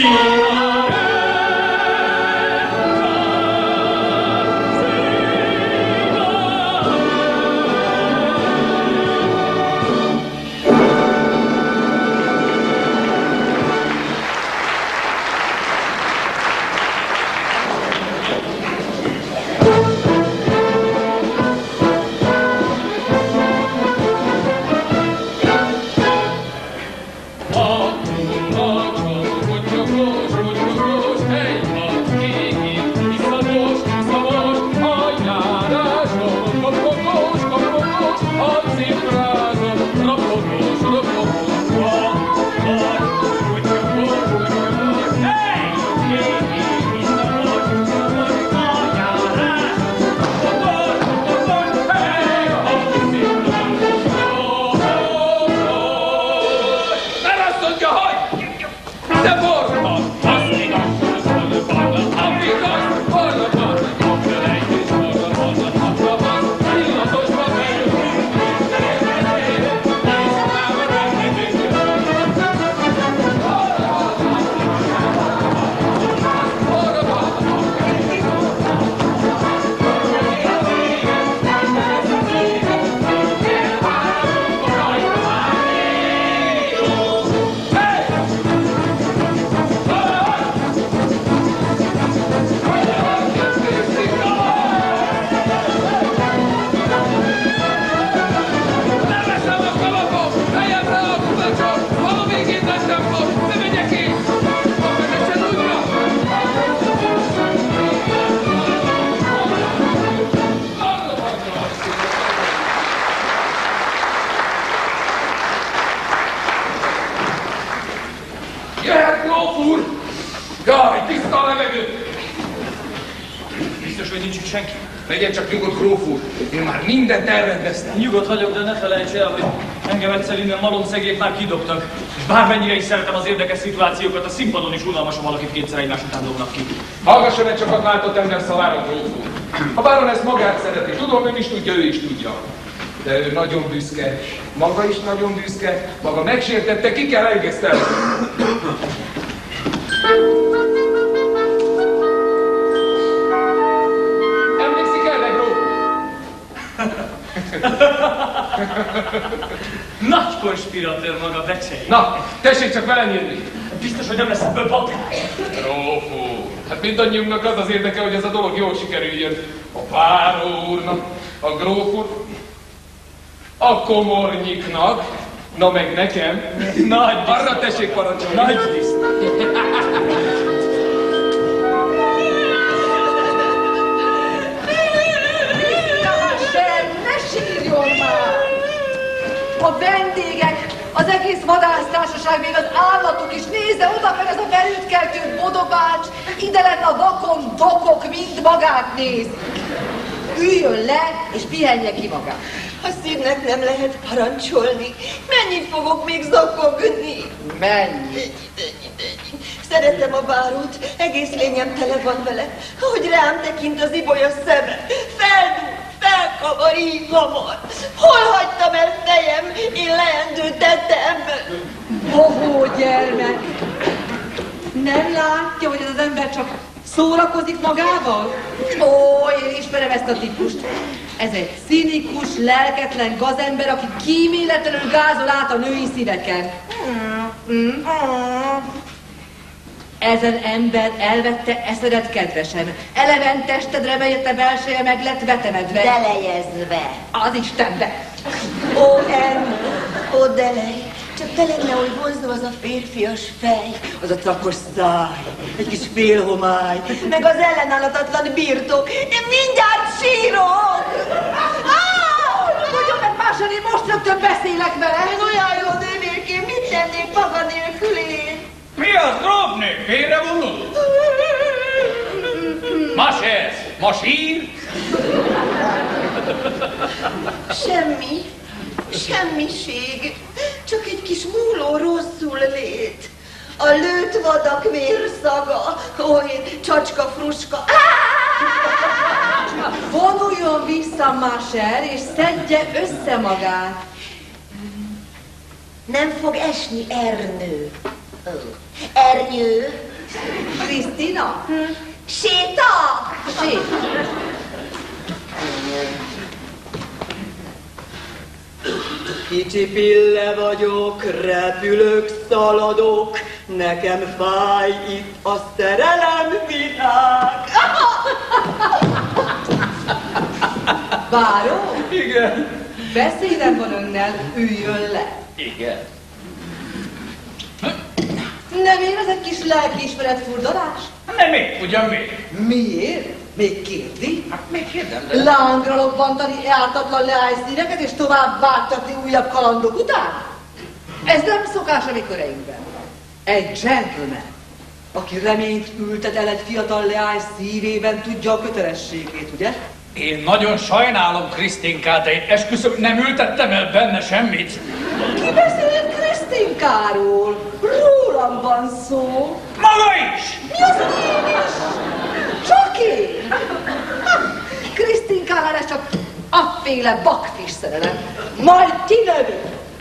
Legyen csak nyugodt, gróf úr. Én már mindent elrendeztem. Nyugodt vagyok, de ne felejts el, hogy engem egyszer innen malomszegék már kidobtak. És bármennyire is szeretem az érdekes szituációkat, a színpadon is unalmas, ha valakit kétszer egymás után dobnak ki. Hallgasson egy sokat látott ember szavára, gróf úr. A báronesz magát szereti. Tudom, ön is tudja, ő is tudja. De ő nagyon büszke. Maga is nagyon büszke. Maga megsértette, ki kell engesztelni. Nagy konspiratőr maga Becsei. Na, tessék csak velem jönni. Biztos, hogy nem lesz ebből bakás. Gróf úr, hát mindannyiunknak az az érdeke, hogy ez a dolog jól sikerüljön. A báró úrnak, a gróf úr, a komornyiknak, na meg nekem. Nagy arra tessék parancsolni. Nagy tiszt. Sírjon már! A vendégek, az egész vadásztársaság, még az állatok is, nézze oda fel ez a velőtkeltő bodobács, ide lenne a vakon dokok, mind magát nézi. Üljön le, és pihenje ki magát. A szívnek nem lehet parancsolni. Mennyit fogok még zokogni? Mennyit? Szeretem a bárót, egész lényem tele van vele. Ahogy rám tekint az ibolya szeme, felkavar így hamar. Hol hagytam el fejem? Én leendőt tettem. Bohó gyermek! Nem látja, hogy ez az ember csak szórakozik magával? Ó, én ismerem ezt a típust. Ez egy cinikus, lelketlen gazember, aki kíméletlenül gázol át a női szíveken. Ezen ember elvette eszedet kedvesen. Eleven testedre, melyet a belseje meg lett vetemedve. Delejezve. Az Istenbe. Ó, ó, delej. Csak te lenne, hogy vonzó az a férfias fej, az a cakos száj, egy kis félhomály, meg az ellenállhatatlan birtok. Én mindjárt sírok! Mondjon meg máson, én most rögtön beszélek vele. Én olyan jó nővérkém, mit tennék maga nélkül én? Mi az, grófnő? Félre vonult? Ma se ez? Ma sír? Semmi. Semmiség. Csak egy kis múló rosszul lét. A lőtt vadak vérszaga. Ó, én csacska fruska. Vonuljon vissza, Máser, és szedje össze magát. Nem fog esni Ernő. Ernyő. Krisztina? Sétak! Kicsi pille vagyok, repülök, szaladok, nekem fáj itt a szerelem világ. Báró? Igen. Beszédem van önnel, üljön le. Igen. Nem érez egy kis lelkiismeret furdalás? Nem még, ugyan még. Miért? Még kérdi? Hát még kérdem, de... Lángra lobbantani ártatlan leányszíneket és tovább vágtatni újabb kalandok után? Ez nem szokás a mi köreinkben. Egy gentleman, aki reményt ültet el egy fiatal leány szívében, tudja a kötelességét, ugye? Én nagyon sajnálom Krisztinkát, de én esküszöm, nem ültettem el benne semmit. Ki beszél Krisztinkáról? Rólam van szó. Maga is! Mi az, hogy én is? Csak én? Krisztinkánál ez csak afféle bakfis szerelem. Majd kinövi.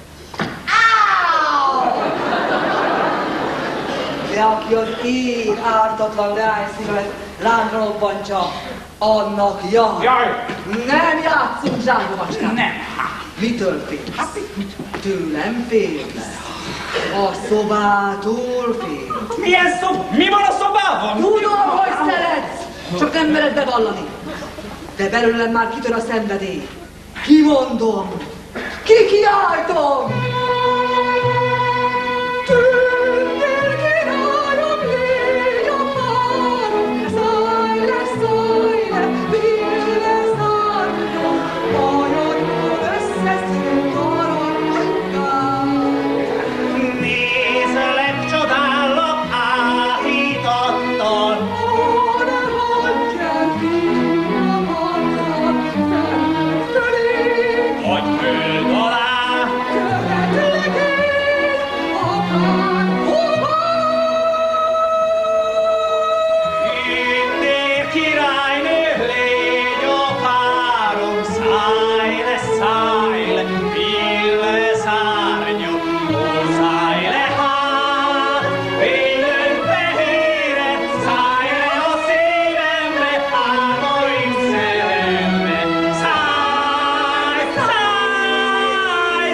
De aki az én ártatlan leányszívemet lángra lobbantja, annak jár. Jaj! Nem játszunk zsángomacskát. Nem. Mitől félsz? Tőlem félsz. A szobától félsz. Milyen mi van a szobában? Tudom, hogy szeretsz, csak nem mered bevallani. De belőlem már kitör a szenvedély. Kimondom, kikiáltom. Tündérkirályom, légy a párom, szállj le, vidd le szárnyom, majodból összeszűnt aranykám. Nézelek, csodállak, áhítattal. Ó, ne hagyjál fiam magad, felfelé. Vagy föld alá. Követlek én, akárhova. Tündér királynő, légy a párom, szállj le, vidd le szárnyom, ó, szállj le hát, fénylőn fehéren, szállj le a szívembe, álmaim szerelme, szállj, szállj,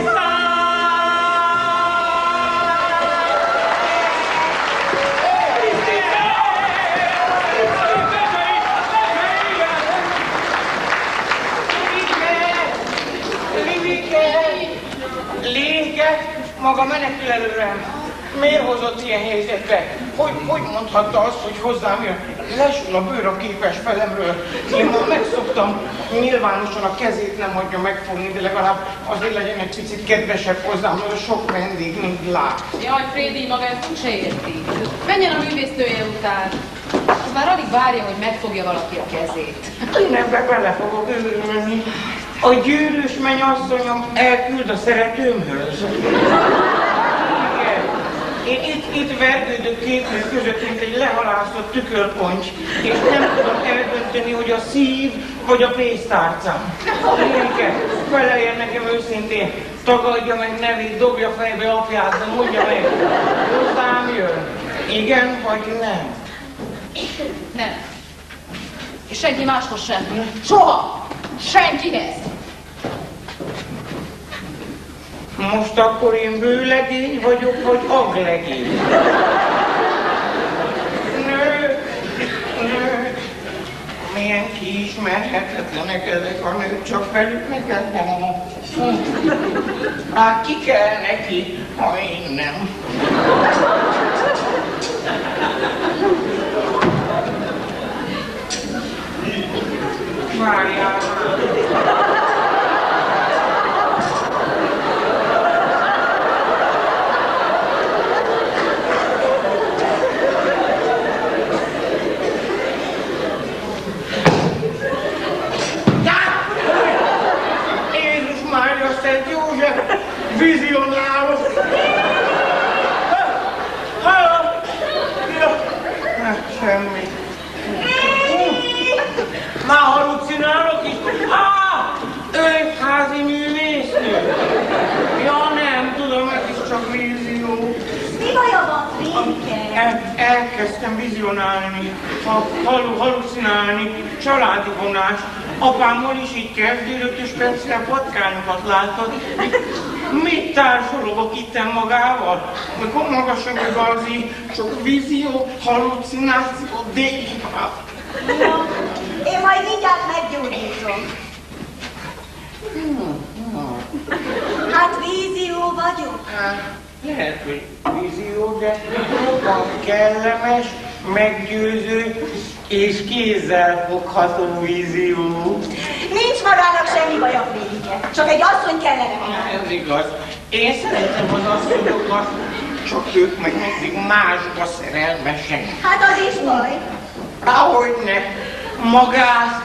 Léke, maga menekül előrem. Miért hozott ilyen helyzetbe? Hogy mondhatta azt, hogy hozzám jön? Lesül a bőr a képes felemről. Én már megszoktam, nyilvánosan a kezét nem hagyja megfogni, de legalább azért legyen egy picit kedvesebb hozzám, mert a sok vendég mind lát. Jaj, Frédi, maga ezt úgyse érti. Menjen a művésztője után. Az már alig várja, hogy megfogja valaki a kezét. Én ebbe bele fogok őrülni. A gyűrűs mennyasszonyom elküld a szeretőmhöz. Én itt vergődök két nő között, mint egy lehalászott tükörponty, és nem tudom eldönteni, hogy a szív vagy a pénztárca. Ilyenke, feleljen nekem őszintén, tagadja meg nevét, dobja fejbe apját, de mondja meg, hozzám jön. Igen vagy nem? Nem. És senki máshoz sem. Soha! Senkihez! Most akkor én bőlegény vagyok, vagy aglegény? Nő, milyen kiismerhetetlenek ezek a nők, csak velük neked van. Hát ki kell neki, ha én nem. Várjál már. Jézus Mária, Szent József, vizionálok! Hát semmi. Már halucinálok is? Ő házi művésznő. Ja, nem tudom, ez is csak vízió. Mi baja van, Frédike? El elkezdtem vizionálni, halucinálni, családi vonást. Apámmal is így kezdődött, és persze a patkányokat látott. Mit társologok itten magával? Mikor magasabb igazi, csak vízió, halucináció, délibá. No, én majd mindjárt meggyógyítom. Hát vízió vagyok. Lehet, hogy vízió, de van kellemes, meggyőző és kézzelfogható vízió. Nincs magának semmi baja, Frédike. Csak egy asszony kellene hozzá. Ez igaz. Én szeretem az asszonyokat, csak ők meg mindig másba szerelmesek. Hát az is baj. Ahogyne. Magát.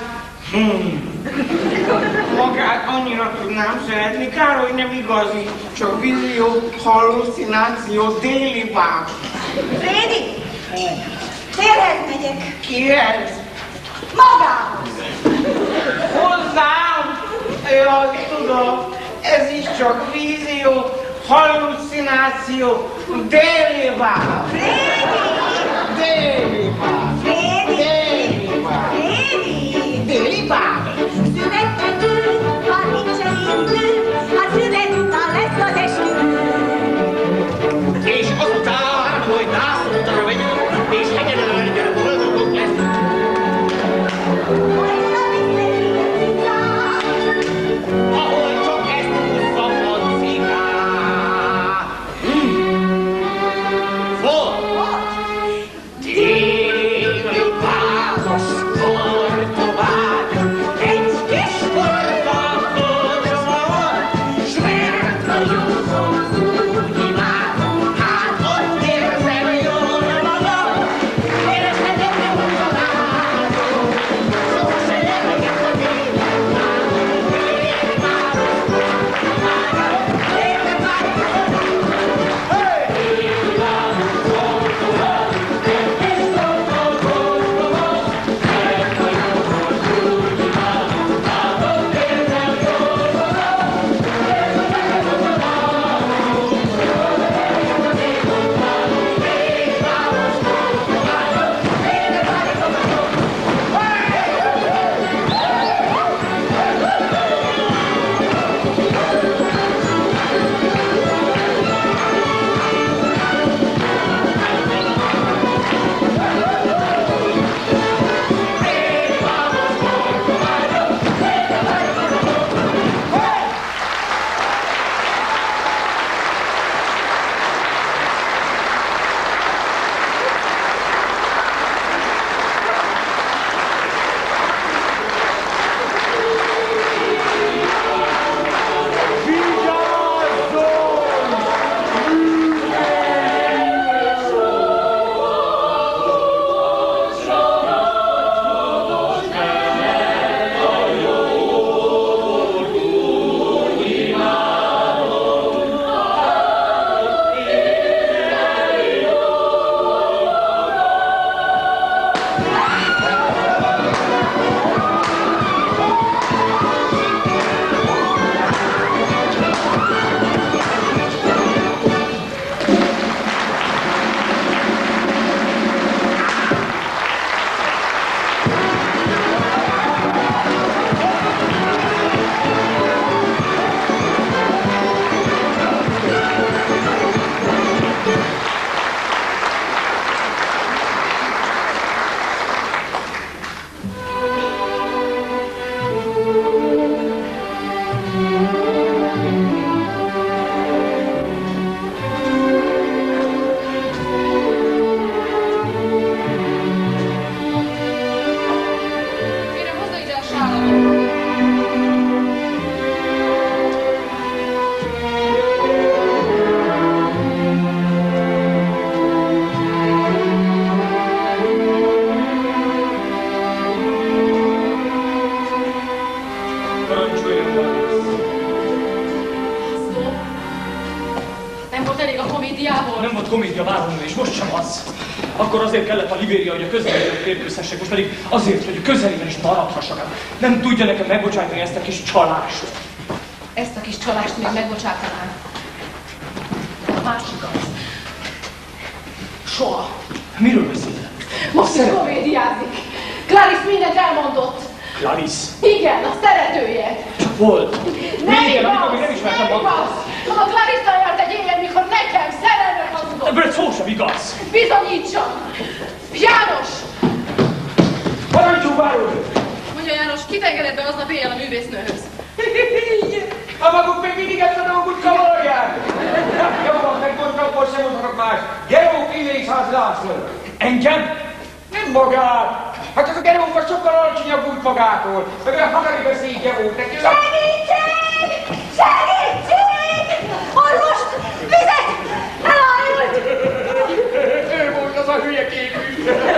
Magát annyira tudnám szeretni, kár, hogy nem igazi, csak vízió, hallucináció, délibám. Frédi, férhez megyek. Kihez? Magához. Hozzám? Jaj, tudom, ez is csak vízió, hallucináció, délibám. Frédi! Délibám. Frédi! Délibám. Frédi! Délibám. Születhetünk, ha nincsen indul, hát szület után lesz az eskü. És azután, hogy nászútra megyünk, és hegyen boldogok leszünk. Ahol csak ezt húzza a cigát. Volt! Téli pázos Kortován, egy kis kortafogó, s mert a józon úgy imádom, hát ott érzem jól magam, érezhetem nem találom, sose elmegyek a tényleg várom, tényleg várom, tényleg várom. Téli pázos Kortován, egy kis kortafogó, mert a józon úgy imádom, hát ott érzem jól magam, érezhetem nem találom, sose elmegyek a tényleg várom, tényleg várom, tényleg várom. Kérem, hozza ide a sálamat. Parancsoljon valamit. Szó. Nem volt elég a komédiából? Nem volt komédia, várom, és most sem az. Akkor azért kellett a Libéria, hogy a közelében férkőzhessek, most pedig azért, hogy a közelében is maradhassak. Nem tudja nekem megbocsájtani ezt a kis csalást. Ezt a kis csalást még megbocsátanám. A másikat. Soha. Miről beszél? Most is komédiázik. Clarice mindent elmondott. Clarice? Igen, a szeretője. Csak volt. Nem Régen, igaz, amikor még nem ismertem nem magam. igaz. A Clarice járt egy éjjel, mikor nekem szerelmet hazudott. Ebből szó sem igaz. Bizonyítsam. János! Parancsolj, báró! Mondja János, kit engedett be aznap éjjel a művésznőhöz? A maguk még mindig ezt a dolgot kavarják! Jó van, megmondtam, akkor sem mondhatok más. Geró Illésház László. Engem? Nem magát! Hát ez a Gerófa sokkal alacsonyabb volt magától. Meg olyan hadari beszédje volt neki. Segítség! Segítség! Orvost! Vizet! Elájult! Ő volt az a hülye képű.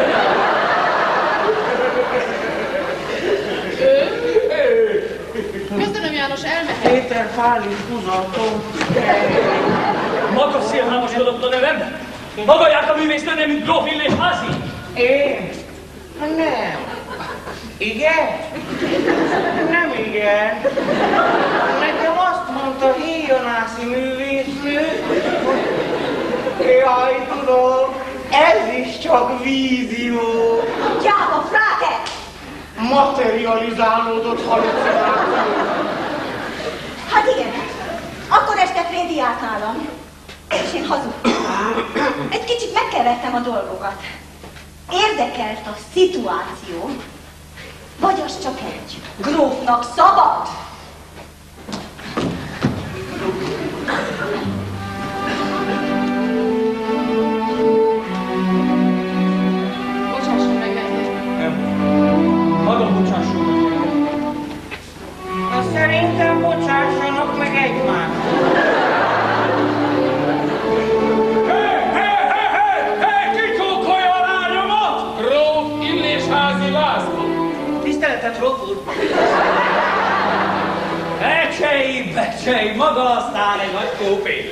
Köszönöm, János, elmehet. Péter Fáli húzatom. Maga szélhámoskodott a nevem? Maga járt a művésznő nevű Gróf Illésházi? Én? Nem. Igen? Nem igen. Nekem azt mondta Héjonászi művésznő, hogy jaj, tudom, ez is csak vízió. Gyáva, fráke! Materializálódott halucináció. Hát igen, akkor este Frédi járt nálam, és én hazudtam. Egy kicsit megkevertem a dolgokat. Érdekelt a szituáció, vagy az csak egy grófnak szabad? Bocsásson meg engem. Maga bocsásson meg engem. Szerintem bocsássanak meg egymást. Gróf Illésházi László. Tiszteletet, Gróf úr! Becsei, maga aztán egy nagy kópé.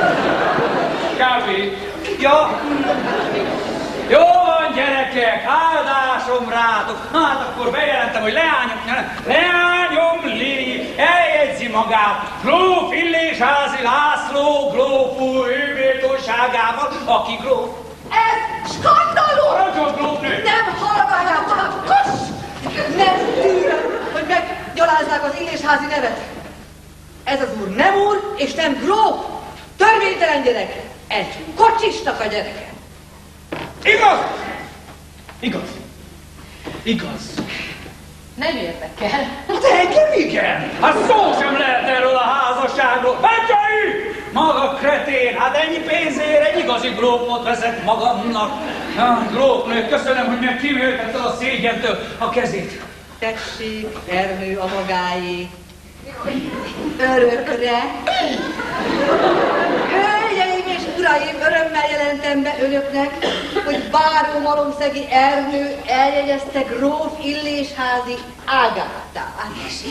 Kávé. Ja. Jó van, gyerekek, áldásom rátok. Hát akkor bejelentem, hogy leányom Lili eljegyzi magát Gróf Illésházi László gróf úr őméltóságával, aki gróf. Ez skandalum! Parancsolj, grófnő! Nem hallgatjátok! Koss! Nem tűröm, hogy meggyalázzák az Illésházi nevet. Ez az úr nem úr, és nem gróf. Törvénytelen gyerek. Egy kocsisnak a gyereke. Igaz? Igaz. Nem érdekel. Hát engem igen! Hát szó sem lehet erről a házasságról! Becsei! Maga kretén, hát ennyi pénzért egy igazi grófot veszek magamnak. Grófnő, köszönöm, hogy meg kiméltette a szégyentől a kezét. Tessék, Ernő a magáé. Örökre. Hölgyeim és uraim, örömmel jelentem be önöknek, hogy Báró Malomszegi Ernő eljegyezte Gróf Illésházi Ágátát.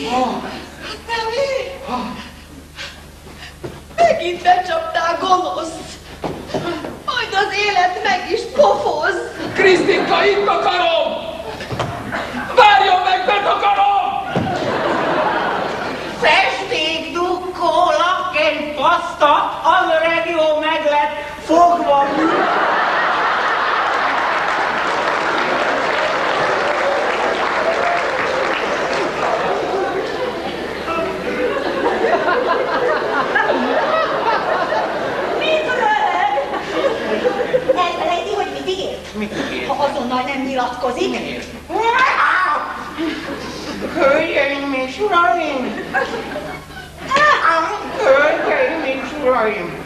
Megint becsaptál, gonosz. Majd az élet meg is pofoz. Krisztinka, itt akarom! Várjon meg, betakarom! Festék, dukkó, lakken, paszta, az öreg jó meg lett fogva. Mit röhög? Elfelejti, hogy mit ígért? Ha azonnal nem nyilatkozik. Hölgyeim és uraim! Hölgyeim és uraim!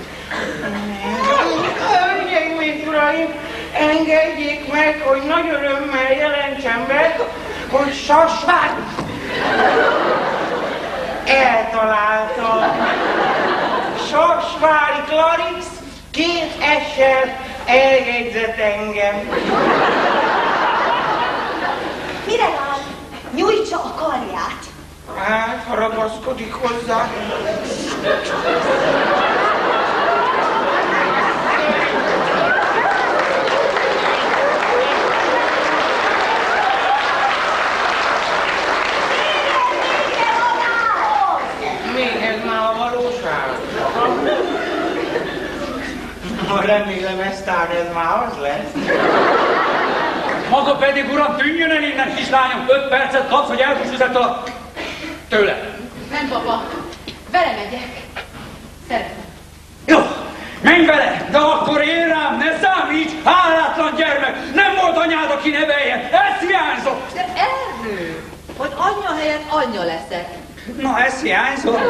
Hölgyeim és uraim! Engedjék meg, hogy nagy örömmel jelentsem be, hogy Sasvár eltaláltam. Sasvári Clarice 2 S-sel eljegyzett engem. Mire vár? Nyújtsa a karját. Hát, ha ragaszkodik hozzá. Még ez már a valóság. A Remélem eztán ez már az lesz. Maga pedig, uram, tűnjön el innen, kislányom! 5 percet kapsz, hogy elbúcsúzzatok tőle. Nem, papa. Vele megyek. Szeretem. Jó, menj vele, de akkor én rám ne számíts, hálátlan gyermek! Nem volt anyád, aki neveljen, ez hiányzott! De Ernő, hogy anyja helyett anyja leszek. Na, ez hiányzott?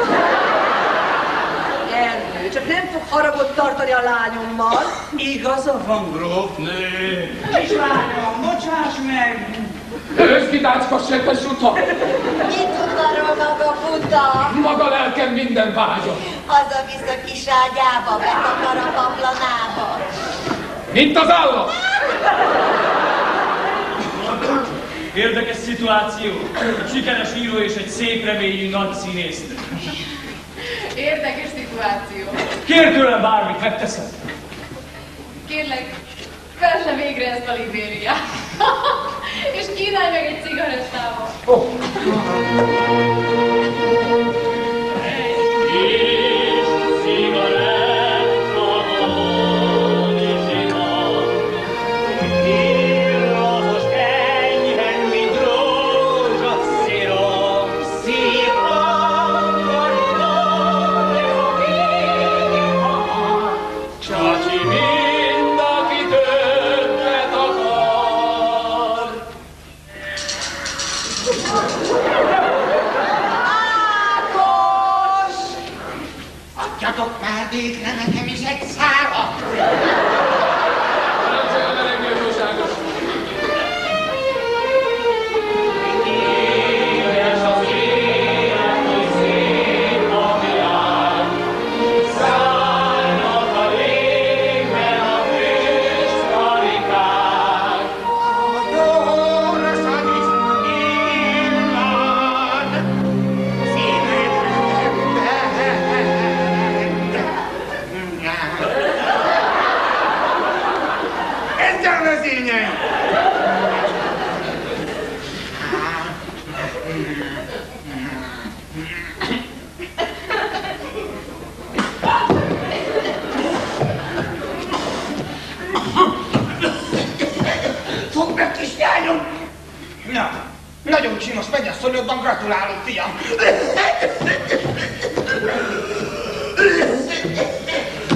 Ernő, csak nem fog haragot tartani a lányommal. Igaza van, grófnő. Kislányom, bocsáss meg! Ősz kitácskass, te suta! Mit tud arról maga buta? Maga lelkem minden vágya. Hazavisz a kis ágyába, betakar a paplanába. Mint az állat! Érdekes szituáció. Egy sikeres író és egy szép reményű nagy színésznő. Érdekes szituáció. Kér tőlem bármit, megteszem. Kérlek, vedd le végre ezt a libériát. És kínálj meg egy cigarettával. Adjatok már végre nekem is egy szálat! Fogd meg, kislányom! Na, nagyon csinos, mennyasszonyodban gratulálok, fiam!